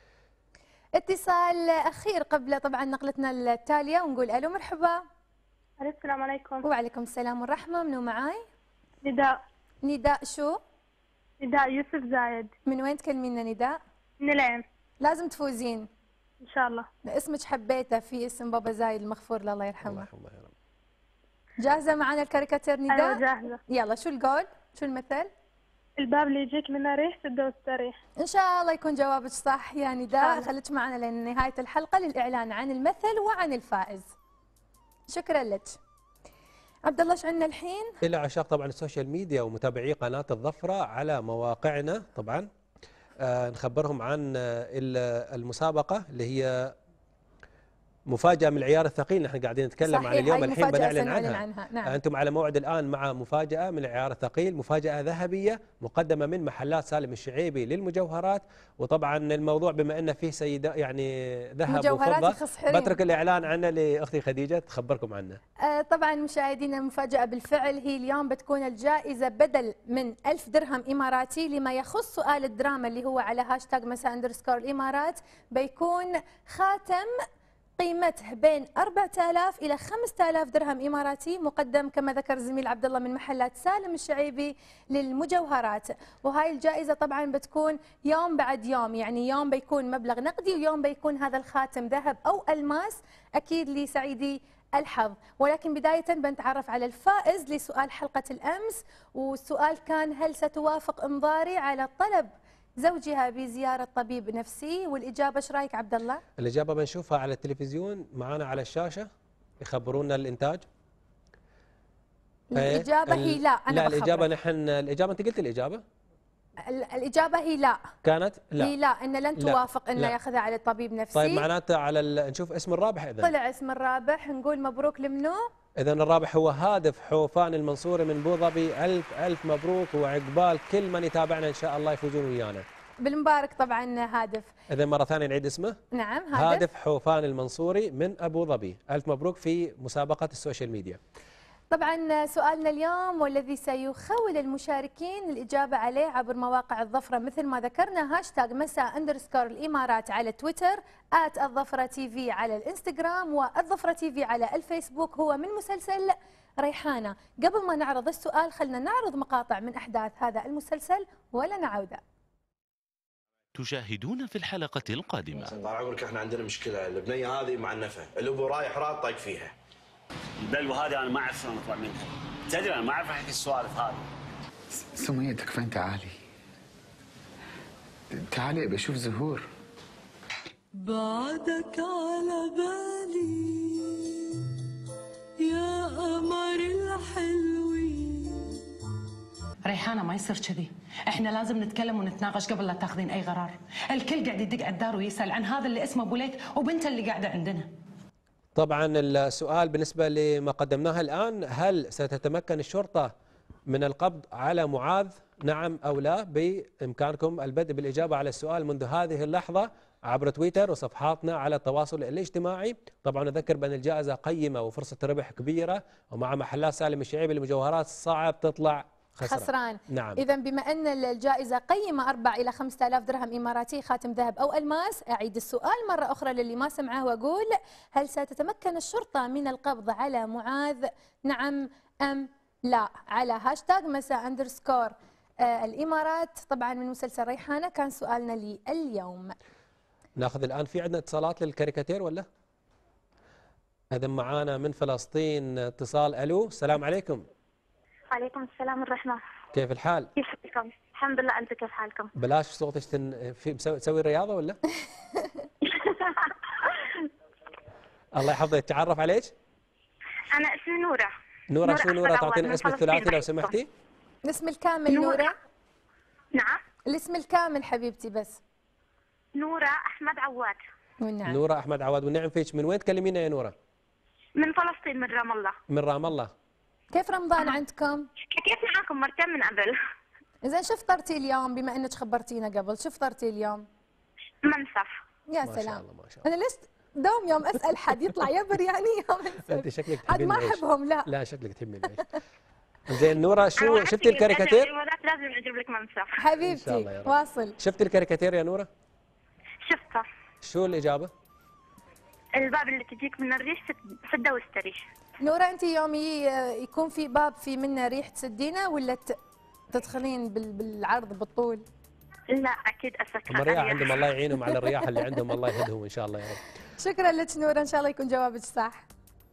اتصال اخير قبل طبعا نقلتنا التاليه، ونقول الو مرحبا. السلام عليكم. وعليكم السلام والرحمه. منو معاي؟ نداء. نداء شو؟ نداء يوسف زايد. من وين تكلمينا نداء؟ من العين. لازم تفوزين ان شاء الله. اسمك حبيته في اسم بابا زايد المغفور له الله يرحمه. الله يرحمه يا رب. جاهزه معنا الكاريكاتير نداء؟ ايوه جاهزه. يلا شو القول؟ شو المثل؟ الباب اللي يجيك منه ريح سده واستريح. ان شاء الله يكون جوابك صح يا نداء. خليك معنا لنهايه الحلقه للاعلان عن المثل وعن الفائز. شكرا لك. عبد الله ايش عندنا الحين؟ الى عشاق طبعا السوشيال ميديا ومتابعي قناه الظفره على مواقعنا طبعا آه نخبرهم عن آه المسابقه اللي هي مفاجأة من العيار الثقيل. نحن قاعدين نتكلم عن اليوم الحين بنعلن عنها, عنها. نعم. أنتم على موعد الآن مع مفاجأة من العيار الثقيل، مفاجأة ذهبية مقدمة من محلات سالم الشعيبي للمجوهرات. وطبعا الموضوع بما أن فيه سيدة يعني ذهب وفضة، بترك الإعلان عنه لأختي خديجة تخبركم عنه. آه طبعا مشاهدينا المفاجأة بالفعل هي اليوم بتكون الجائزة بدل من ألف درهم إماراتي لما يخص سؤال الدراما اللي هو على هاشتاج مساء اندرسكور الإمارات، بيكون خاتم قيمته بين أربعة آلاف إلى خمسة آلاف درهم إماراتي، مقدم كما ذكر الزميل عبد الله من محلات سالم الشعيبي للمجوهرات. وهاي الجائزة طبعا بتكون يوم بعد يوم، يعني يوم بيكون مبلغ نقدي ويوم بيكون هذا الخاتم ذهب أو ألماس، أكيد لسعيدي الحظ. ولكن بداية بنتعرف على الفائز لسؤال حلقة الأمس، والسؤال كان هل ستوافق انظاري على طلب زوجها بزيارة طبيب نفسي؟ والإجابة ايش رايك عبد الله؟ الإجابة بنشوفها على التلفزيون معنا على الشاشة، يخبرونا الإنتاج. الإجابة هي لا. أنا لا بخبرك. الإجابة نحن الإجابة أنت قلت الإجابة؟ الإجابة هي لا. كانت لا. هي لا إن لن توافق إنه ياخذها على طبيب نفسي. طيب معناته على ال... نشوف اسم الرابح إذا. طلع اسم الرابح، نقول مبروك لمنو؟ إذا الرابح هو هادف حوفان المنصوري من ابو ظبي. ألف ألف مبروك، وعقبال كل من يتابعنا إن شاء الله يفوزون ويانا. بالمبارك طبعا هادف. إذا مرة ثانية نعيد اسمه. نعم هادف. هادف حوفان المنصوري من أبو ظبي. ألف مبروك في مسابقة السوشيال ميديا. طبعا سؤالنا اليوم والذي سيخول المشاركين الإجابة عليه عبر مواقع الظفرة مثل ما ذكرنا، هاشتاج مساء اندرسكور الإمارات على تويتر، آت الظفرة تي في على الانستغرام، والظفرة تي في على الفيسبوك، هو من مسلسل ريحانة. قبل ما نعرض السؤال خلنا نعرض مقاطع من أحداث هذا المسلسل ولا نعوده. تشاهدون في الحلقة القادمة. طال عمرك احنا عندنا مشكلة، البنية هذه معنفة، الابو رايح راد طايق فيها. البلوى هذه انا ما اعرف شلون اطلع منها، تدري انا ما اعرف احكي السوالف هذه. سمية تكفين، تعالي تعالي بشوف زهور. بعدك على بالي يا قمر الحلوين. ريحانة ما يصير كذي، احنا لازم نتكلم ونتناقش قبل لا تاخذين اي قرار. الكل قاعد يدق على الدار ويسال عن هذا اللي اسمه ابو ليث وبنته اللي قاعده عندنا. طبعا السؤال بالنسبة لما قدمناه الآن، هل ستتمكن الشرطة من القبض على معاذ؟ نعم أو لا؟ بإمكانكم البدء بالإجابة على السؤال منذ هذه اللحظة عبر تويتر وصفحاتنا على التواصل الاجتماعي. طبعا نذكر بأن الجائزة قيمة وفرصة ربح كبيرة، ومع محلات سالم الشعيبي للمجوهرات صعب تطلع خسران. خسران. نعم. إذا بما أن الجائزة قيمة أربعة إلى خمسة آلاف درهم إماراتي، خاتم ذهب أو ألماس، أعيد السؤال مرة أخرى للي ما سمعه وأقول هل ستتمكن الشرطة من القبض على معاذ؟ نعم أم لا؟ على هاشتاج مساء اندرسكور آه الإمارات. طبعا من مسلسل ريحانة كان سؤالنا لي اليوم. ناخذ الآن في عندنا اتصالات للكاريكاتير ولا؟ إذا معانا من فلسطين اتصال. ألو السلام عليكم. وعليكم السلام والرحمة. كيف الحال؟ كيف حالكم؟ الحمد لله، أنت كيف حالكم؟ بلاش صوتك تن... في تسوي رياضة ولا؟ الله يحفظك. تعرف عليك؟ أنا اسمي نورة. نورة شو نورة؟ تعطينا اسم الثلاثي لو سمحتي؟ الاسم الكامل نورة. نورة. نعم. الاسم الكامل حبيبتي بس. نورة أحمد عواد. والنعم. نورة أحمد عواد والنعم فيك. من وين تكلمينا يا نورة؟ من فلسطين، من رام الله. من رام الله. كيف رمضان عندكم؟ حكيت معاكم مرتين من قبل. زين شو فطرتي اليوم بما انك خبرتينا قبل؟ شو فطرتي اليوم؟ منسف. يا ما سلام. شاء الله ما شاء الله. انا ليش دوم يوم اسال حد يطلع يبر يعني يوم انت شكلك عاد تحبين ما العيش. احبهم لا. لا شكلك تحبين العيش. زين نوره شو أنا شفتي الكاريكاتير؟ الولاد لازم اجيب لك منسف. إن شاء الله حبيبتي يا رب. واصل. شفتي الكاريكاتير يا نوره؟ شفتها. شو الاجابه؟ الباب اللي تجيك من الريش سده واستريح. نوره انت يوم ي- يكون في باب في منه ريح تسدينه ولا ت- تدخلين بال- بالعرض بالطول؟ لا اكيد اسكر. هم الرياح عندهم الله يعينهم على الرياح اللي عندهم الله يهدهم ان شاء الله يا رب. شكرا لك نوره ان شاء الله يكون جوابك صح.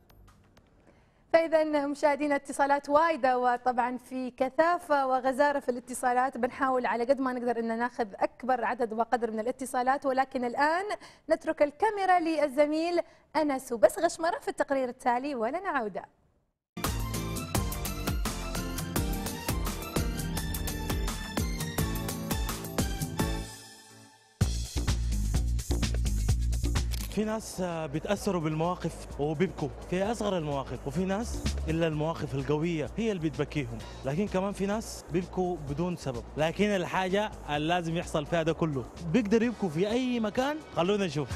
فاذا مشاهدينا اتصالات وايده وطبعا في كثافه وغزاره في الاتصالات، بنحاول على قد ما نقدر ان ناخذ اكبر عدد وقدر من الاتصالات، ولكن الان نترك الكاميرا للزميل انس وبس غشمره في التقرير التالي ولنا عوده. في ناس بيتأثروا بالمواقف وبيبكوا في أصغر المواقف، وفي ناس إلا المواقف القوية هي اللي بتبكيهم، لكن كمان في ناس بيبكوا بدون سبب، لكن الحاجة اللي لازم يحصل فيها ده كله بيقدر يبكوا في أي مكان. خلونا نشوف.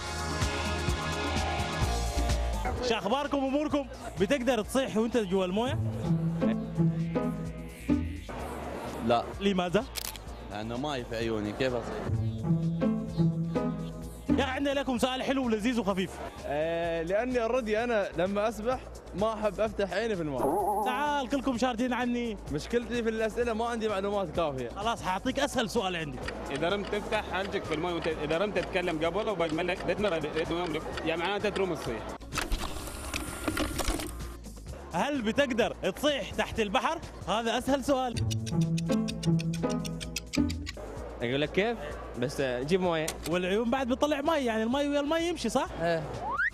شو أخباركم أموركم؟ بتقدر تصيح وأنت جوا الموية؟ لا. لماذا؟ لأنه ماي في عيوني كيف أصيح؟ يا أخي عندنا لكم سؤال حلو ولذيذ وخفيف. آه لاني اوريدي انا لما اسبح ما احب افتح عيني في الماء. تعال كلكم شاردين عني. مشكلتي في الاسئله ما عندي معلومات كافيه. خلاص حاعطيك اسهل سؤال عندي. اذا رمت تفتح حاجك في الماء، اذا رمت تتكلم قبل وبجمل يعني معناته تروم تصيح. هل بتقدر تصيح تحت البحر؟ هذا اسهل سؤال. اقول لك كيف؟ بس جيب مويه. والعيون بعد بيطلع مي، يعني المي ويا المي يمشي صح؟ ايه.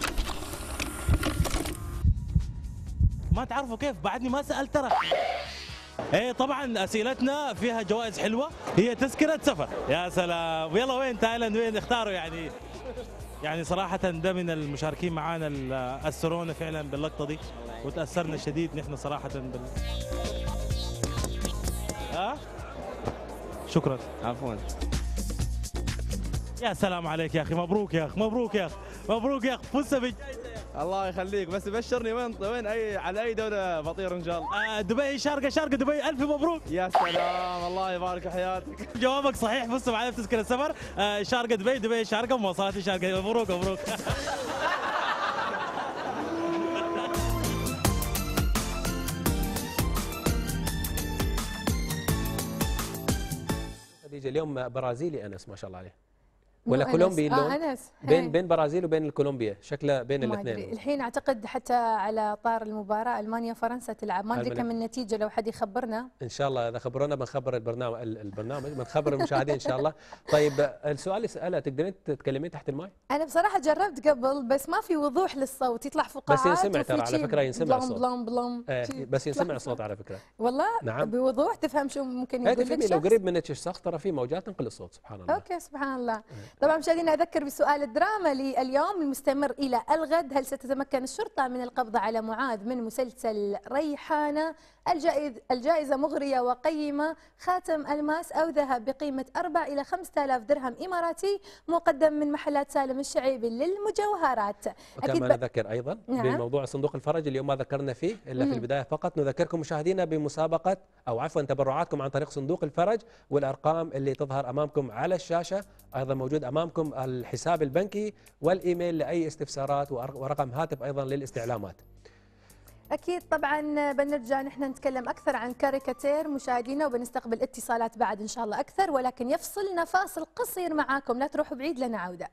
ما تعرفوا كيف؟ بعدني ما سألت ترى. ايه طبعا اسئلتنا فيها جوائز حلوه، هي تذكره سفر. يا سلام. يلا وين تايلاند وين اختاروا يعني؟ يعني صراحه ده من المشاركين معانا اللي اثرونا فعلا باللقطه دي وتاثرنا شديد نحن صراحه بال ها؟ شكرا. عفوا. يا سلام عليك يا اخي، مبروك يا اخي، مبروك يا اخي، مبروك يا اخي، فزت بج... الله يخليك، بس بشرني وين وين اي على اي دوله بطير ان شاء الله. آه دبي شارقه شارقه دبي، الف مبروك. يا سلام الله يبارك حياتك. جوابك صحيح، فزت معنا بتذكره السفر. آه شارقه دبي، دبي شارقه، مواصلات شارقه. مبروك مبروك. خديجه اليوم برازيلي انس ما شاء الله عليه ولا أنس. كولومبي اللون؟ آه أنس. بين بين برازيل وبين الكولومبيا، شكله بين ما الاثنين. أدري. الحين اعتقد حتى على طار المباراه المانيا فرنسا تلعب، ما ادري ألمانيا. كم النتيجه لو حد يخبرنا. ان شاء الله اذا خبرونا بنخبر البرنامج البرنامج بنخبر المشاهدين ان شاء الله. طيب السؤال اللي ساله تقدرين تتكلمين تحت الماء؟ انا بصراحه جربت قبل بس ما في وضوح للصوت، يطلع فقاعات بس ينسمع ترى على فكره ينسمع بلم الصوت. بلم بلم ايه بس ينسمع الصوت على فكره. والله نعم. بوضوح تفهم شو ممكن ايه يقول لك تفهمي شخص. لو قريب منك الشخص ترى في موجات تنقل الصوت سبحان الله. اوكي سبحان الله. طبعا مشاهدينا اذكر بسؤال الدراما لليوم المستمر الى الغد، هل ستتمكن الشرطه من القبض على معاذ من مسلسل ريحانه؟ الجائز الجائزه مغريه وقيمه، خاتم الماس او ذهب بقيمه أربعة إلى خمسة آلاف درهم اماراتي مقدم من محلات سالم الشعيبي للمجوهرات. وكما نذكر ايضا نعم. بموضوع صندوق الفرج اليوم ما ذكرنا فيه الا في البدايه فقط، نذكركم مشاهدينا بمسابقه او عفوا تبرعاتكم عن طريق صندوق الفرج، والارقام اللي تظهر امامكم على الشاشه، ايضا موجود امامكم الحساب البنكي والايميل لاي استفسارات ورقم هاتف ايضا للاستعلامات. أكيد طبعا بنرجع نحن نتكلم أكثر عن كاريكاتير مشاهدينا وبنستقبل اتصالات بعد إن شاء الله أكثر، ولكن يفصلنا فاصل قصير معاكم، لا تروحوا بعيد لنا عودة.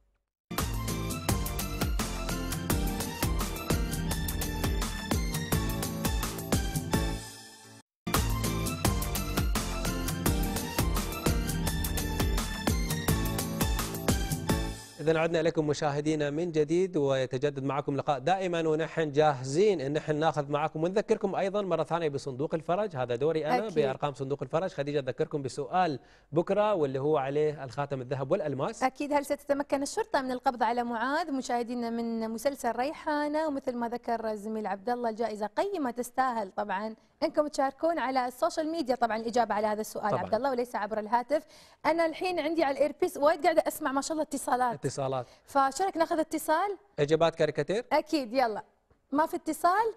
إذا عدنا إليكم مشاهدينا من جديد ويتجدد معكم لقاء دائما ونحن جاهزين ان نحن ناخذ معكم ونذكركم ايضا مره ثانيه بصندوق الفرج، هذا دوري انا. أكيد. بارقام صندوق الفرج. خديجه اذكركم بسؤال بكره واللي هو عليه الخاتم الذهب والالماس. اكيد. هل ستتمكن الشرطه من القبض على معاذ مشاهدينا من مسلسل ريحانه؟ ومثل ما ذكر الزميل عبد الله الجائزه قيمه تستاهل طبعا انكم تشاركون على السوشيال ميديا طبعا الاجابه على هذا السؤال طبعاً. عبد الله وليس عبر الهاتف. انا الحين عندي على الايربيس وايد قاعده اسمع ما شاء الله اتصالات اتصالات. فشو رايك ناخذ اتصال؟ اجابات كاريكاتير؟ اكيد يلا. ما في اتصال؟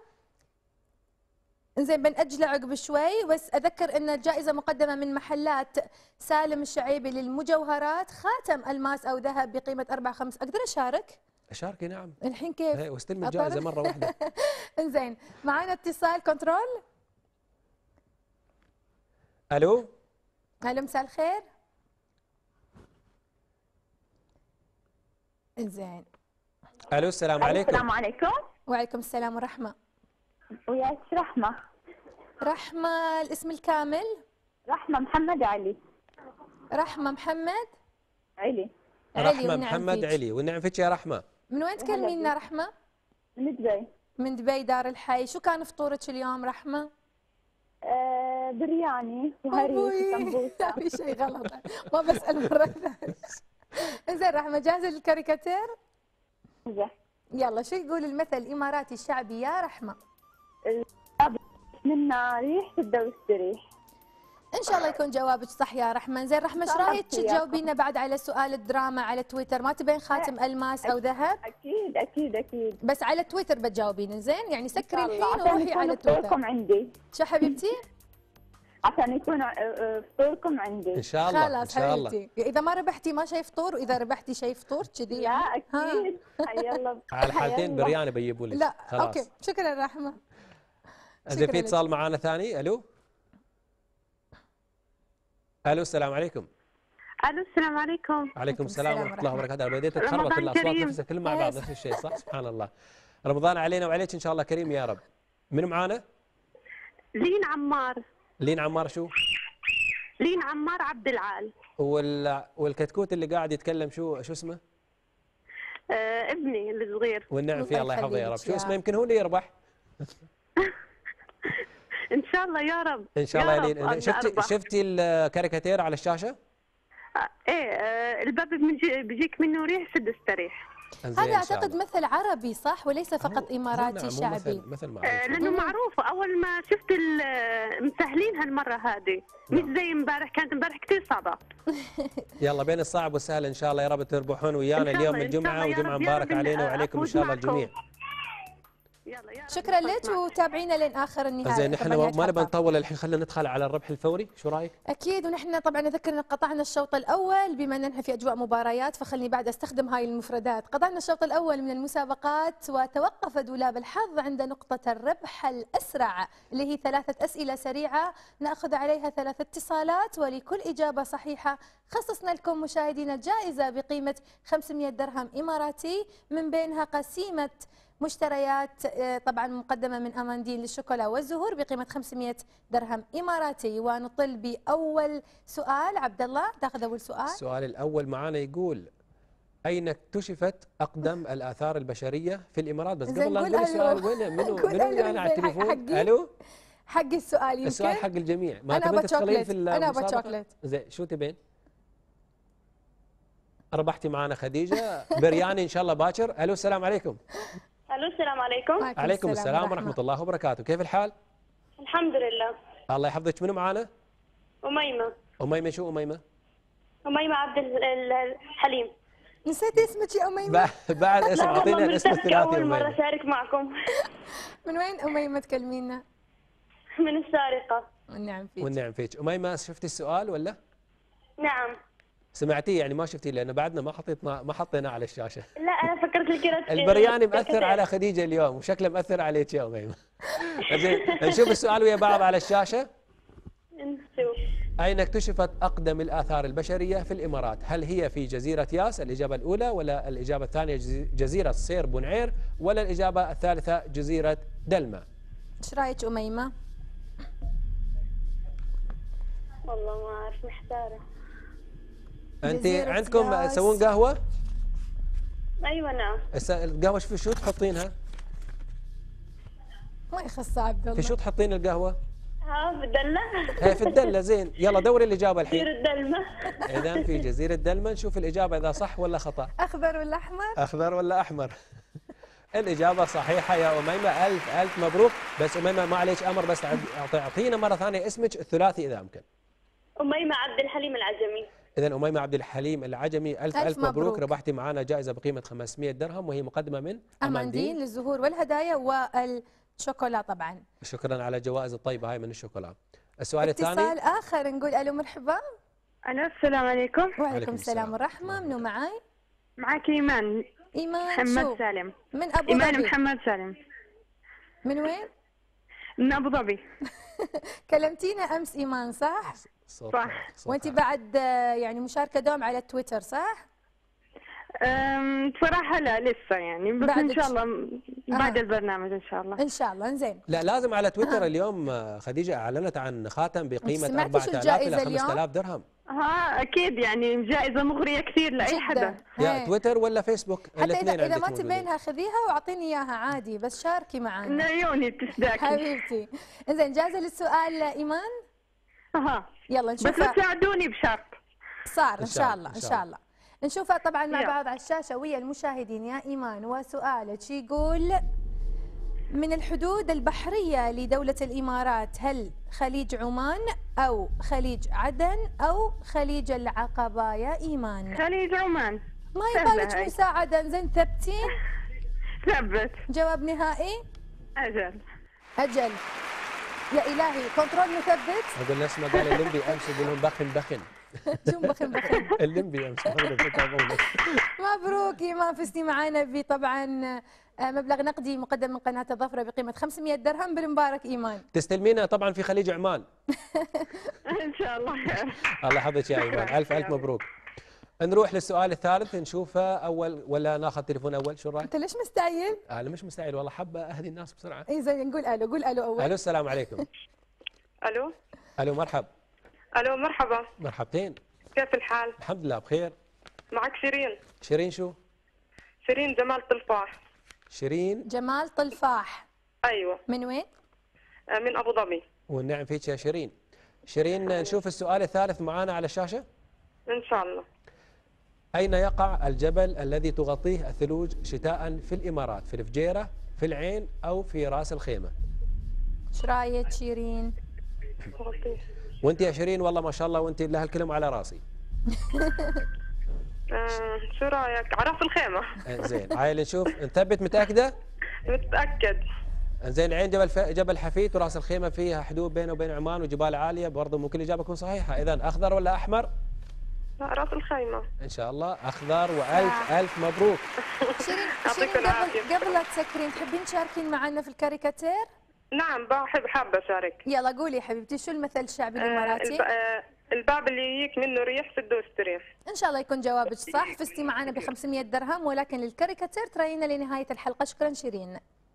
زين بنأجله عقب شوي، بس اذكر ان الجائزه مقدمه من محلات سالم الشعيبي للمجوهرات، خاتم الماس او ذهب بقيمه أربعة خمس. اقدر اشارك؟ اشاركي نعم. الحين كيف؟ ايه واستلمي الجائزه مره واحده. زين معنا اتصال كنترول. الو. الو مساء الخير. زين. الو السلام عليكم. السلام عليكم. وعليكم السلام ورحمه. وياك رحمه. رحمه الاسم الكامل؟ رحمه محمد علي. رحمه محمد علي. رحمه محمد علي، والنعم فيك يا رحمه. من وين تكلمينا رحمه؟ من دبي. من دبي دار الحي. شو كان فطورك اليوم رحمه؟ آه برياني وهريس وسمبوسه. في شيء غلط ما بسال مره ثانيه. زين رحمه جاهزه للكاريكاتير؟ زين. يلا شو يقول المثل الاماراتي الشعبي يا رحمه؟ منا ريح تبدا وتستريح. ان شاء الله يكون جوابك صح يا رحمه. زين رحمه ايش رايك تجاوبينا بعد على سؤال الدراما على تويتر؟ ما تبين خاتم الماس او ذهب؟ اكيد اكيد اكيد. بس على تويتر بتجاوبين زين؟ يعني سكري الحين وروحي على تويتر. فطوركم عندي. شو حبيبتي؟ عشان يكون فطوركم عندي. ان شاء الله. خلاص حبيبتي، اذا ما ربحتي ما شيء فطور، واذا ربحتي شيء فطور كذي. لا اكيد. حي الله. على الحالتين برياني بيجيبوا لك. لا خلاص. اوكي شكرا رحمه. زين في اتصال معانا ثاني. الو. الو السلام عليكم. الو السلام عليكم. عليكم السلام ورحمه الله وبركاته. بديت تتخربط الاصوات نفسها كلهم مع بعض نفس الشيء صح؟ سبحان الله. رمضان علينا وعليك ان شاء الله كريم يا رب. من معانا؟ لين عمار. لين عمار شو؟ لين عمار عبد العال. وال... والكتكوت اللي قاعد يتكلم شو شو اسمه؟ آه ابني الصغير. والنعم فيه الله يحفظه يا رب. شو اسمه يمكن هو اللي يربح؟ ان شاء الله يا رب. ان شاء الله يا لين. شفتي شفتي الكاريكاتير على الشاشه؟ آه ايه آه الباب بيجيك منه ريح سد استريح. هذا اعتقد مثل عربي صح وليس فقط اماراتي نعم شعبي. مثل, مثل معروف. آه لانه معروفه. اول ما شفت مسهلين هالمره هذه مش زي امبارح. كانت امبارح كثير صعبه. يلا بين الصعب والسهل ان شاء الله يا رب تربحون ويانا اليوم الجمعه وجمعه مبارك علينا وعليكم ان شاء الله الجميع. يلا يا شكرا لك وتابعينا لين اخر النهايه. زين نحن ما نبي نطول الحين، خلينا ندخل على الربح الفوري، شو رايك؟ اكيد. ونحن طبعا نذكر ان قطعنا الشوط الاول بما ان نحن في اجواء مباريات، فخلني بعد استخدم هاي المفردات. قطعنا الشوط الاول من المسابقات وتوقف دولاب الحظ عند نقطه الربح الاسرع اللي هي ثلاثه اسئله سريعه ناخذ عليها ثلاث اتصالات، ولكل اجابه صحيحه خصصنا لكم مشاهدينا جائزه بقيمه خمسمئة درهم اماراتي، من بينها قسيمه مشتريات طبعا مقدمة من أماندين للشوكولا والزهور بقيمة خمسمئة درهم إماراتي. ونطل بأول سؤال. عبد الله تاخذ أول سؤال. السؤال الأول معانا يقول أين اكتشفت أقدم الآثار البشرية في الإمارات؟ بس قبل لا نقول السؤال وين منو منو يعني على التليفون؟ ألو حق السؤال يمكن السؤال حق الجميع. ما أنا بتشوكلت. أنا بتشوكلت. زين شو تبين؟ ربحتي معانا خديجة برياني إن شاء الله باكر. ألو السلام عليكم. الو السلام عليكم. عليكم السلام ورحمة الله وبركاته. كيف الحال؟ الحمد لله. الله يحفظك. منو معانا؟ أميمة. أميمة شو أميمة؟ أميمة عبد الحليم. نسيت اسمك يا أميمة؟ بعد اسم اعطينا الاسم الثلاثي. أول مرة أشارك معكم. من وين أميمة تكلمينا؟ من السارقة. والنعم فيك. والنعم فيك. أميمة شفتي السؤال ولا؟ نعم. سمعتيه يعني ما شفتيه لأنه بعدنا ما حطيتنا ما حطيناه على الشاشة. لا أنا فكرت لك كذا. البرياني مأثر على خديجة اليوم وشكله مأثر عليك يا أميمة. زين نشوف السؤال ويا بعض على الشاشة. نشوف. أين اكتشفت أقدم الآثار البشرية في الإمارات؟ هل هي في جزيرة ياس الإجابة الأولى، ولا الإجابة الثانية جزيرة صير بونعير، ولا الإجابة الثالثة جزيرة دلما؟ ايش رايك أميمة؟ والله ما أعرف محتارة. أنت عندكم تسوون قهوة؟ أيوة نعم. القهوة في شو تحطينها؟ ما يخص عبد الله. في شو تحطين القهوة؟ ها في الدلة. هي في الدلة. زين يلا دوري الإجابة الحين. جزيرة دلما. إذا في جزيرة دلما. نشوف الإجابة إذا صح ولا خطأ. أخضر ولا أحمر؟ أخضر ولا أحمر؟ الإجابة صحيحة يا أميمة، ألف ألف مبروك. بس أميمة معليش أمر بس تعطينا مرة ثانية اسمك الثلاثي إذا أمكن. أميمة عبد الحليم العجمي. إذا أميمة عبد الحليم العجمي ألف ألف, ألف مبروك. مبروك، ربحتي معنا جائزة بقيمة خمسمئة درهم وهي مقدمة من أماندين للزهور والهدايا والشوكولا طبعا. شكرا على الجوائز الطيبة هاي من الشوكولا. السؤال الثاني اتصال آخر، نقول ألو مرحبا. ألو السلام عليكم. وعليكم السلام ورحمة. منو معاي؟ معك إيمان. إيمان محمد شو؟ سالم. من أبو إيمان ظبي. محمد سالم. من وين؟ من أبو ظبي. كلمتينا أمس إيمان صح؟ صح. وأنت بعد يعني مشاركة دوم على تويتر صح؟ أم بصراحة لا لسه يعني، بس إن شاء الله بعد آه. البرنامج إن شاء الله. إن شاء الله. إنزين. لا لازم على تويتر. آه. اليوم خديجة أعلنت عن خاتم بقيمة أربعة آلاف إلى خمسة آلاف درهم. ها أكيد يعني جائزة مغرية كثير لأي حدا. يا تويتر ولا فيسبوك؟ حتى إذا, إذا ما تبينها خذيها وأعطيني إياها عادي، بس شاركي معنا. من عيوني تسداكي حبيبتي. إنزين جاهزة للسؤال إيمان؟ أها يلا نشوف. بس لا تساعدوني بشرط. صار إن شاء الله إن شاء الله. نشوفها طبعا مع بعض على الشاشة ويا المشاهدين يا إيمان. وسؤالك يقول: من الحدود البحرية لدولة الإمارات هل خليج عمان أو خليج عدن أو خليج العقبة يا إيمان؟ خليج عمان. ما يبالك مساعدة. زين ثبتين؟ ثبت. جواب نهائي؟ أجل. أجل. يا إلهي كنترول مثبت؟ أقول نفس ما قال الليمبي أمس، يقول لهم بخن بخن. شو بخن بخن؟ الليمبي أمس. مبروك إيمان، فزتي معانا بطبعا مبلغ نقدي مقدم من قناة الظفرة بقيمة خمسمئة درهم. بالمبارك إيمان. تستلمينها طبعا في خليج عمان. إن شاء الله خير. الله يحفظك يا إيمان، ألف ألف مبروك. نروح للسؤال الثالث نشوفه أول ولا ناخذ تليفون أول؟ شو رأيك؟ أنت ليش مستعجل؟ أنا مش مستعجل والله، حابة أهدي الناس بسرعة. إي زين نقول ألو. قول ألو أول. ألو السلام عليكم. ألو. ألو مرحب. ألو مرحبا. مرحبتين. كيف الحال؟ الحمد لله بخير. معك شيرين. شيرين شو؟ شيرين جمال طلفاح. شيرين جمال طلفاح. أيوة. من وين؟ من أبو ظبي. والنعم فيك يا شيرين. شيرين نشوف السؤال الثالث معانا على الشاشة. إن شاء الله. أين يقع الجبل الذي تغطيه الثلوج شتاء في الإمارات؟ في الفجيرة، في العين، أو في رأس الخيمة؟ ايش رايك شيرين؟ وانت يا شيرين والله ما شاء الله وانت لها الكلم على راسي. آه شو رايك؟ على راس الخيمة. زين عايل نشوف نثبت. متأكدة؟ متأكد. زين العين جبل ف... جبل حفيد، وراس الخيمة فيها حدود بينه وبين عمان وجبال عالية، برضه ممكن الإجابة تكون صحيحة. إذا أخضر ولا أحمر؟ لا راس الخيمة. إن شاء الله أخضر. وألف ألف مبروك. شيرين شيرين قبل قبل لا تسكرين تحبين تشاركين معنا في الكاريكاتير؟ نعم بحب حابة أشارك. يلا قولي حبيبتي شو المثل الشعبي الإماراتي؟ آه الباب اللي يجيك منه ريح سده واستريح. إن شاء الله يكون جوابك صح. فزتي معنا ب خمسمئة درهم، ولكن للكاريكاتير تراينا لنهاية الحلقة. شكرا شيرين.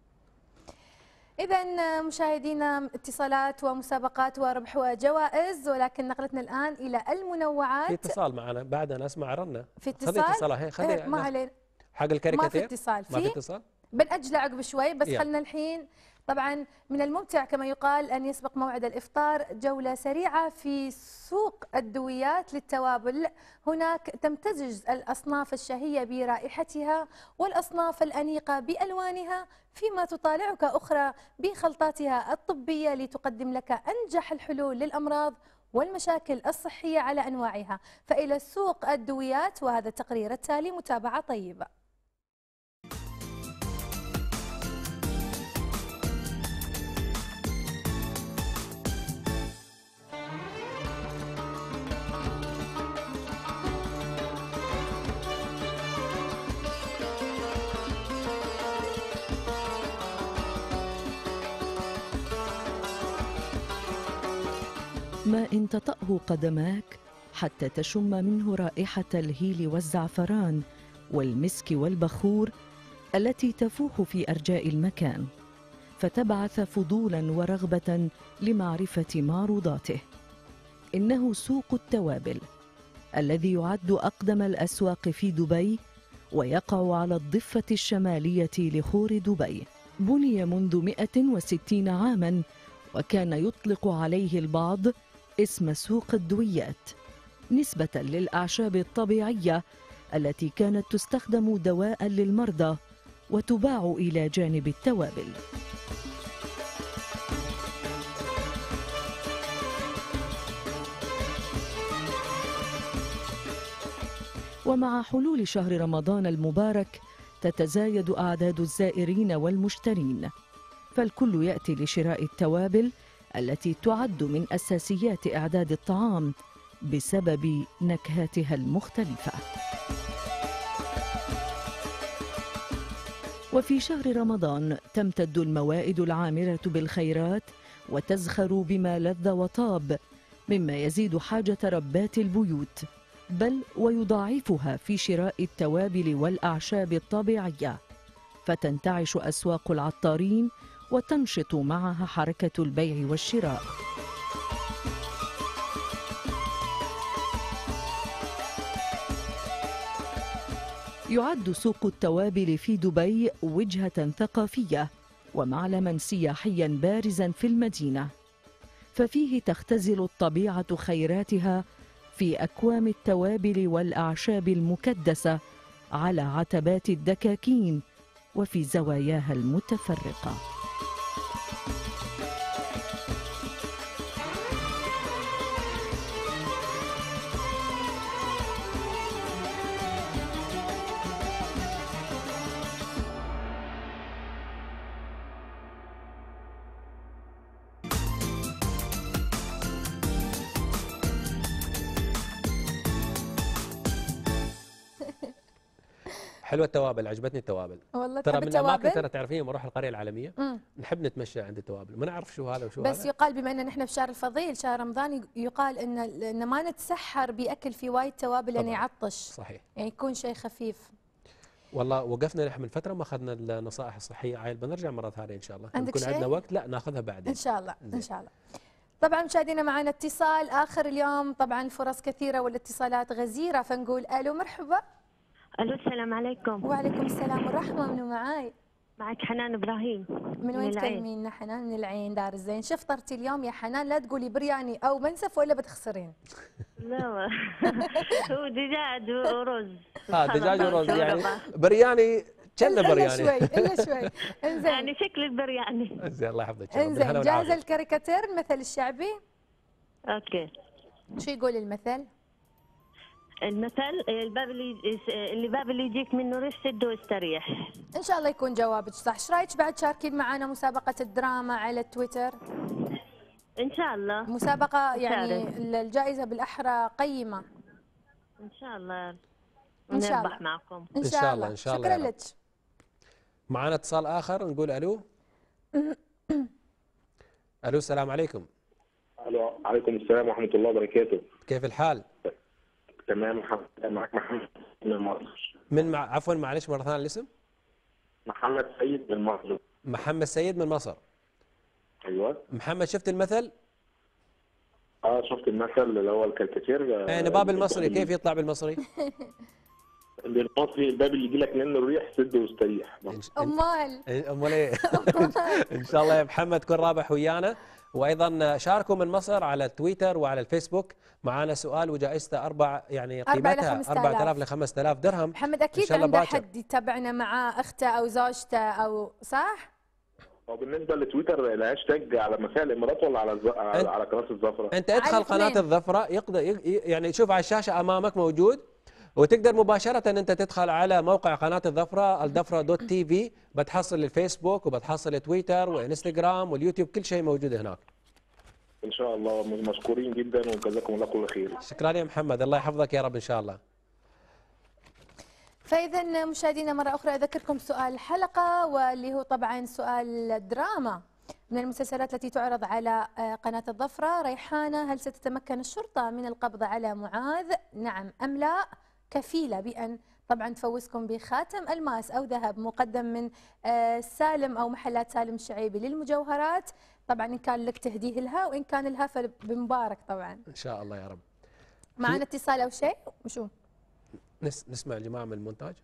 إذا مشاهدينا اتصالات ومسابقات وربح وجوائز، ولكن نقلتنا الآن إلى المنوعات. في اتصال معنا بعد أنا أسمع رنة. في اتصال؟ خذي اتصال هي خذي. ما علينا. حق الكاريكاتير؟ ما في اتصال. ما في اتصال؟ بنأجله عقب شوي بس يلا. خلنا الحين طبعا من الممتع كما يقال أن يسبق موعد الإفطار جولة سريعة في سوق الدويات للتوابل. هناك تمتزج الأصناف الشهية برائحتها والأصناف الأنيقة بألوانها، فيما تطالعك أخرى بخلطاتها الطبية لتقدم لك أنجح الحلول للأمراض والمشاكل الصحية على أنواعها. فإلى سوق الدويات وهذا التقرير التالي. متابعة طيبة. ما إن تطأه قدماك حتى تشم منه رائحة الهيل والزعفران والمسك والبخور التي تفوح في أرجاء المكان، فتبعث فضولا ورغبة لمعرفة معروضاته. إنه سوق التوابل الذي يعد أقدم الأسواق في دبي، ويقع على الضفة الشمالية لخور دبي. بني منذ مئة وستين عاما، وكان يطلق عليه البعض اسم سوق الدويات نسبة للأعشاب الطبيعية التي كانت تستخدم دواء للمرضى وتباع إلى جانب التوابل. ومع حلول شهر رمضان المبارك تتزايد أعداد الزائرين والمشترين، فالكل يأتي لشراء التوابل التي تعد من أساسيات إعداد الطعام بسبب نكهاتها المختلفة. وفي شهر رمضان تمتد الموائد العامرة بالخيرات وتزخر بما لذ وطاب، مما يزيد حاجة ربات البيوت، بل ويضاعفها في شراء التوابل والأعشاب الطبيعية، فتنتعش أسواق العطارين وتنشط معها حركة البيع والشراء. يعد سوق التوابل في دبي وجهة ثقافية ومعلما سياحيا بارزا في المدينة، ففيه تختزل الطبيعة خيراتها في أكوام التوابل والأعشاب المكدسة على عتبات الدكاكين وفي زواياها المتفرقة. حلوه التوابل، عجبتني التوابل والله. ترى من الاماكن التوابل؟ ترى تعرفين لما اروح القريه العالميه مم. نحب نتمشى عند التوابل، ما نعرف شو هذا وشو بس هذا. يقال بما ان نحن في شهر الفضيل شهر رمضان يقال ان ان ما نتسحر باكل في وايد توابل لان يعطش. صحيح. يعني يكون شيء خفيف. والله وقفنا نحن من فتره ما اخذنا النصائح الصحيه، عيل بنرجع مره ثانيه ان شاء الله. عندك يكون شيء؟ عندنا وقت لا ناخذها بعدين ان شاء الله ان شاء الله. طبعا مشاهدينا معنا اتصال اخر اليوم، طبعا الفرص كثيره والاتصالات غزيره، فنقول الو مرحبا. الو السلام عليكم. وعليكم السلام ورحمه. منو معاي؟ معك حنان ابراهيم. من وين تكلمينا حنان؟ من العين دار الزين. شو فطرتي اليوم يا حنان؟ لا تقولي برياني او منسف ولا بتخسرين. لا هو دجاج ورز. اه دجاج ورز يعني برياني كله برياني. الا شوي الا شوي. انزين يعني شكل البرياني. انزين الله يحفظك. انزين جاهزه الكاريكاتير المثل الشعبي؟ اوكي. شو يقول المثل؟ المثل الباب اللي اللي باب اللي يجيك منه ريش سده واستريح. ان شاء الله يكون جوابك صح. ايش رايك بعد تشاركين معنا مسابقه الدراما على تويتر؟ ان شاء الله. مسابقه يعني الجائزه بالاحرى قيمه. ان شاء الله. ان شاء الله نربح معكم. ان شاء الله. ان شاء الله. شكرا لك. معنا اتصال اخر، نقول الو. الو السلام عليكم. الو عليكم السلام ورحمه الله وبركاته. كيف الحال؟ تمام محمد. معك محمد من مصر. من مع... عفوا معلش مره ثانيه الاسم؟ محمد سيد من مصر. محمد سيد من مصر. ايوه. محمد شفت المثل؟ اه شفت المثل اللي هو الكاريكاتير. ايه نباب المصري كيف يطلع بالمصري؟ بالمصري الباب اللي يجي لك منه الريح سد واستريح. امال امال ايه؟ ان شاء الله يا محمد تكون رابح ويانا. وايضا شاركوا من مصر على تويتر وعلى الفيسبوك. معانا سؤال وجائزته اربع يعني قيمتها أربعة آلاف ل خمسة آلاف درهم. محمد اكيد عنده حد يتابعنا معاه، اخته او زوجته او صح؟ هو بالنسبه لتويتر الهاشتاج على مساء الامارات ولا على الز... على, على قناه الظفره؟ انت ادخل قناه الظفره يقدر يعني تشوف على الشاشه امامك موجود، وتقدر مباشرة أنت تدخل على موقع قناة الظفرة الظفرة دوت تي في، بتحصل الفيسبوك وبتحصل تويتر وانستغرام واليوتيوب، كل شيء موجود هناك. إن شاء الله مشكورين جدا وجزاكم الله كل خير. شكرا يا محمد، الله يحفظك يا رب إن شاء الله. فإذا مشاهدينا مرة أخرى أذكركم سؤال الحلقة، واللي هو طبعا سؤال دراما من المسلسلات التي تعرض على قناة الظفرة. ريحانة، هل ستتمكن الشرطة من القبض على معاذ؟ نعم أم لا؟ كفيلة بأن طبعا تفوزكم بخاتم الماس أو ذهب مقدم من سالم أو محلات سالم الشعيبي للمجوهرات. طبعا إن كان لك تهديه لها، وإن كان لها فبمبارك طبعا إن شاء الله يا رب. معنا اتصال أو شيء؟ وشو؟ نس نسمع الجماعة من المونتاج.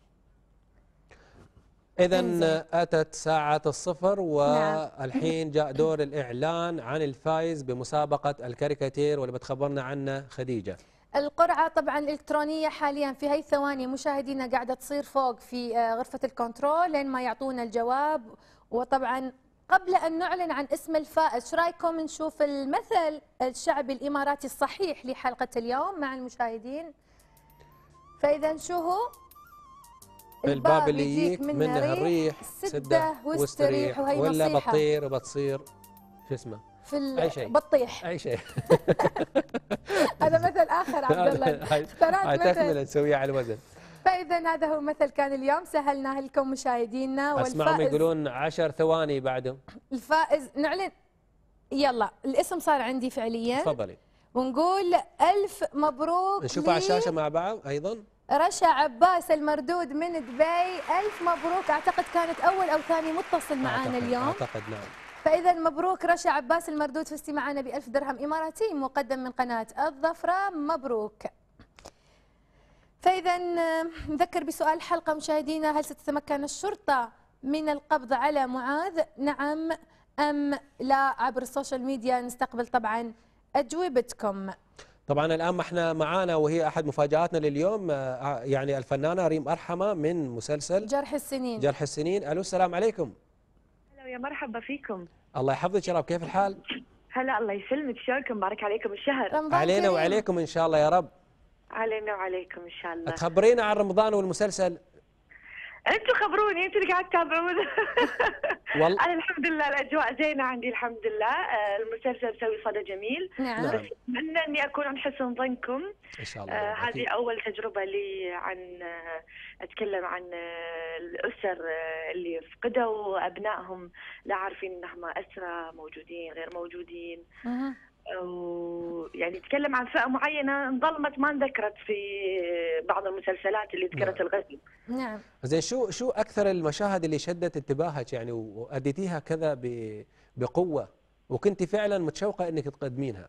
إذا أتت ساعة الصفر، والحين جاء دور الإعلان عن الفائز بمسابقة الكاريكاتير واللي بتخبرنا عنه خديجة. القرعة طبعا الإلكترونية حاليا في هاي الثواني مشاهدينا قاعدة تصير فوق في غرفة الكنترول لين ما يعطونا الجواب. وطبعا قبل أن نعلن عن اسم الفائز، شو رايكم نشوف المثل الشعبي الإماراتي الصحيح لحلقة اليوم مع المشاهدين؟ فإذا شو هو؟ الباب اللي يجيك منه الريح سده واستريح، ولا بتطير وبتصير شو اسمه؟ في اي شيء بطيح اي شيء. هذا مثل اخر عبد الله، هاي تكمله نسويها على الوزن. فاذا هذا هو مثل كان اليوم سهلناه لكم مشاهدينا. اسمعهم يقولون عشر ثواني بعدهم الفائز نعلن. يلا الاسم صار عندي فعليا. تفضلي. ونقول الف مبروك. نشوفه على الشاشه مع بعض ايضا. رشا عباس المردود من دبي، الف مبروك. اعتقد كانت اول او ثاني متصل معانا اليوم. اعتقد نعم. فإذا مبروك رشا عباس المردود، فزتي معنا بألف درهم إماراتي مقدم من قناة الظفرة، مبروك. فإذا نذكر بسؤال الحلقة مشاهدينا، هل ستتمكن الشرطة من القبض على معاذ؟ نعم أم لا؟ عبر السوشيال ميديا نستقبل طبعا أجوبتكم. طبعا الآن احنا معانا وهي أحد مفاجآتنا لليوم، يعني الفنانة ريم أرحمة من مسلسل جرح السنين. جرح السنين. ألو السلام عليكم. يا مرحبا فيكم. الله يحفظك يا رب، كيف الحال؟ هلا الله يسلمك، شلونكم؟ بارك عليكم الشهر. علينا وعليكم ان شاء الله يا رب. علينا وعليكم ان شاء الله. تخبرينا عن رمضان والمسلسل. انتوا خبروني، انتوا اللي قاعد تتابعون. والله انا الحمد لله الاجواء زينه عندي الحمد لله، المسلسل مسوي صدى جميل. نعم. بس اتمنى اني اكون عن حسن ظنكم ان شاء الله. آه هذه اول تجربه لي عن آه اتكلم عن آه الاسر آه اللي فقدوا ابنائهم، لا عارفين انهم اسرى موجودين غير موجودين. أه. ويعني تكلم عن فئه معينه انظلمت ما انذكرت في بعض المسلسلات اللي ذكرت الغزو. نعم. زين، شو شو اكثر المشاهد اللي شدت انتباهك يعني واديتيها كذا بقوه وكنت فعلا متشوقه انك تقدمينها؟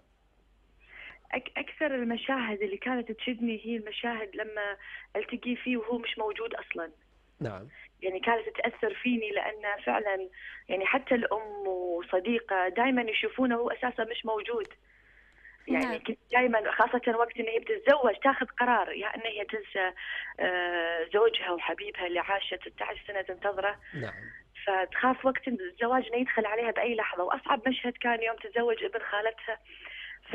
اكثر المشاهد اللي كانت تشدني هي المشاهد لما التقي فيه وهو مش موجود اصلا. نعم. يعني كانت تأثر فيني لأن فعلا يعني حتى الأم وصديقة دائما يشوفونه هو أساسا مش موجود. يعني نعم. كنت دائما خاصة وقت إن هي بتتزوج تاخذ قرار يا يعني إن هي تنسى زوجها وحبيبها اللي عاشت ستة عشر سنة تنتظره. نعم. فتخاف وقت الزواج إنه يدخل عليها بأي لحظة، وأصعب مشهد كان يوم تتزوج ابن خالتها. ف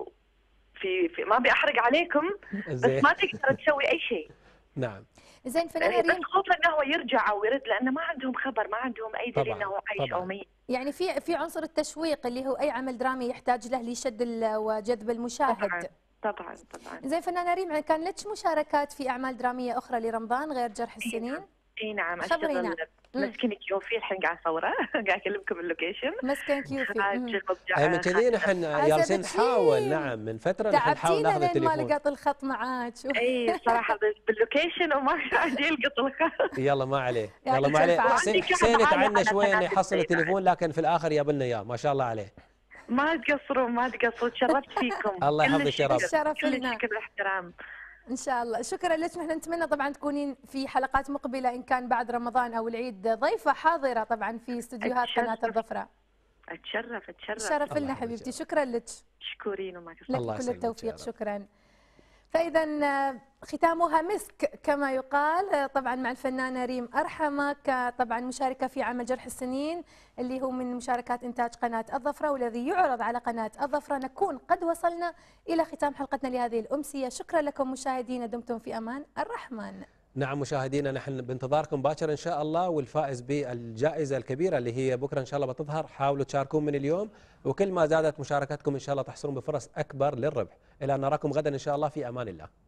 في, في ما أبي أحرق عليكم بس ما تقدر تسوي أي شيء. نعم. زين فنانة ريم، خوفا انه هو يرجع او يرد لانه ما عندهم خبر، ما عندهم اي دليل انه هو عايش او ميت. يعني في في عنصر التشويق اللي هو اي عمل درامي يحتاج له لشد وجذب المشاهد. طبعا طبعا طبعا. زين فنانة ريم، كان لك مشاركات في اعمال دراميه اخرى لرمضان غير جرح السنين؟ اي نعم، اشتغل مسكن كيوفي الحين قاعد اصوره. قاعد اكلمكم اللوكيشن مسكن كيوفي. اي من كذي نحن جالسين نحاول. نعم من فتره نحن نحاول ناخذ التليفون. تعبتينا لين ما لقط الخط معاك. اي صراحه باللوكيشن وما قاعد يلقط الخط. يلا ما عليه، يلا ما عليه. حسين تعبنا شوي انه يحصل التليفون لكن في الاخر جاب لنا اياه، ما شاء الله عليه. ما تقصروا ما تقصروا، تشرفت فيكم. الله يحفظك يا رب. الشرف لنا. كل الاحترام. ان شاء الله. شكرا لك. نحن نتمنى طبعا تكونين في حلقات مقبله ان كان بعد رمضان او العيد ضيفه حاضره طبعا في استديوهات قناه الظفره. اتشرف اتشرف. شرف لنا حبيبتي، شكرا لك. مشكورين وما قصرتوا. لك كل التوفيق. شكرا. فاذا ختامها مسك كما يقال، طبعا مع الفنانه ريم أرحمة طبعا مشاركه في عمل جرح السنين اللي هو من مشاركات انتاج قناه الظفره والذي يعرض على قناه الظفره. نكون قد وصلنا الى ختام حلقتنا لهذه الامسيه. شكرا لكم مشاهدينا، دمتم في امان الرحمن. نعم مشاهدينا، نحن بانتظاركم باكر ان شاء الله، والفائز بالجائزه الكبيره اللي هي بكره ان شاء الله بتظهر. حاولوا تشاركون من اليوم، وكل ما زادت مشاركتكم ان شاء الله تحصلون بفرص اكبر للربح. الى ان نراكم غدا ان شاء الله، في امان الله.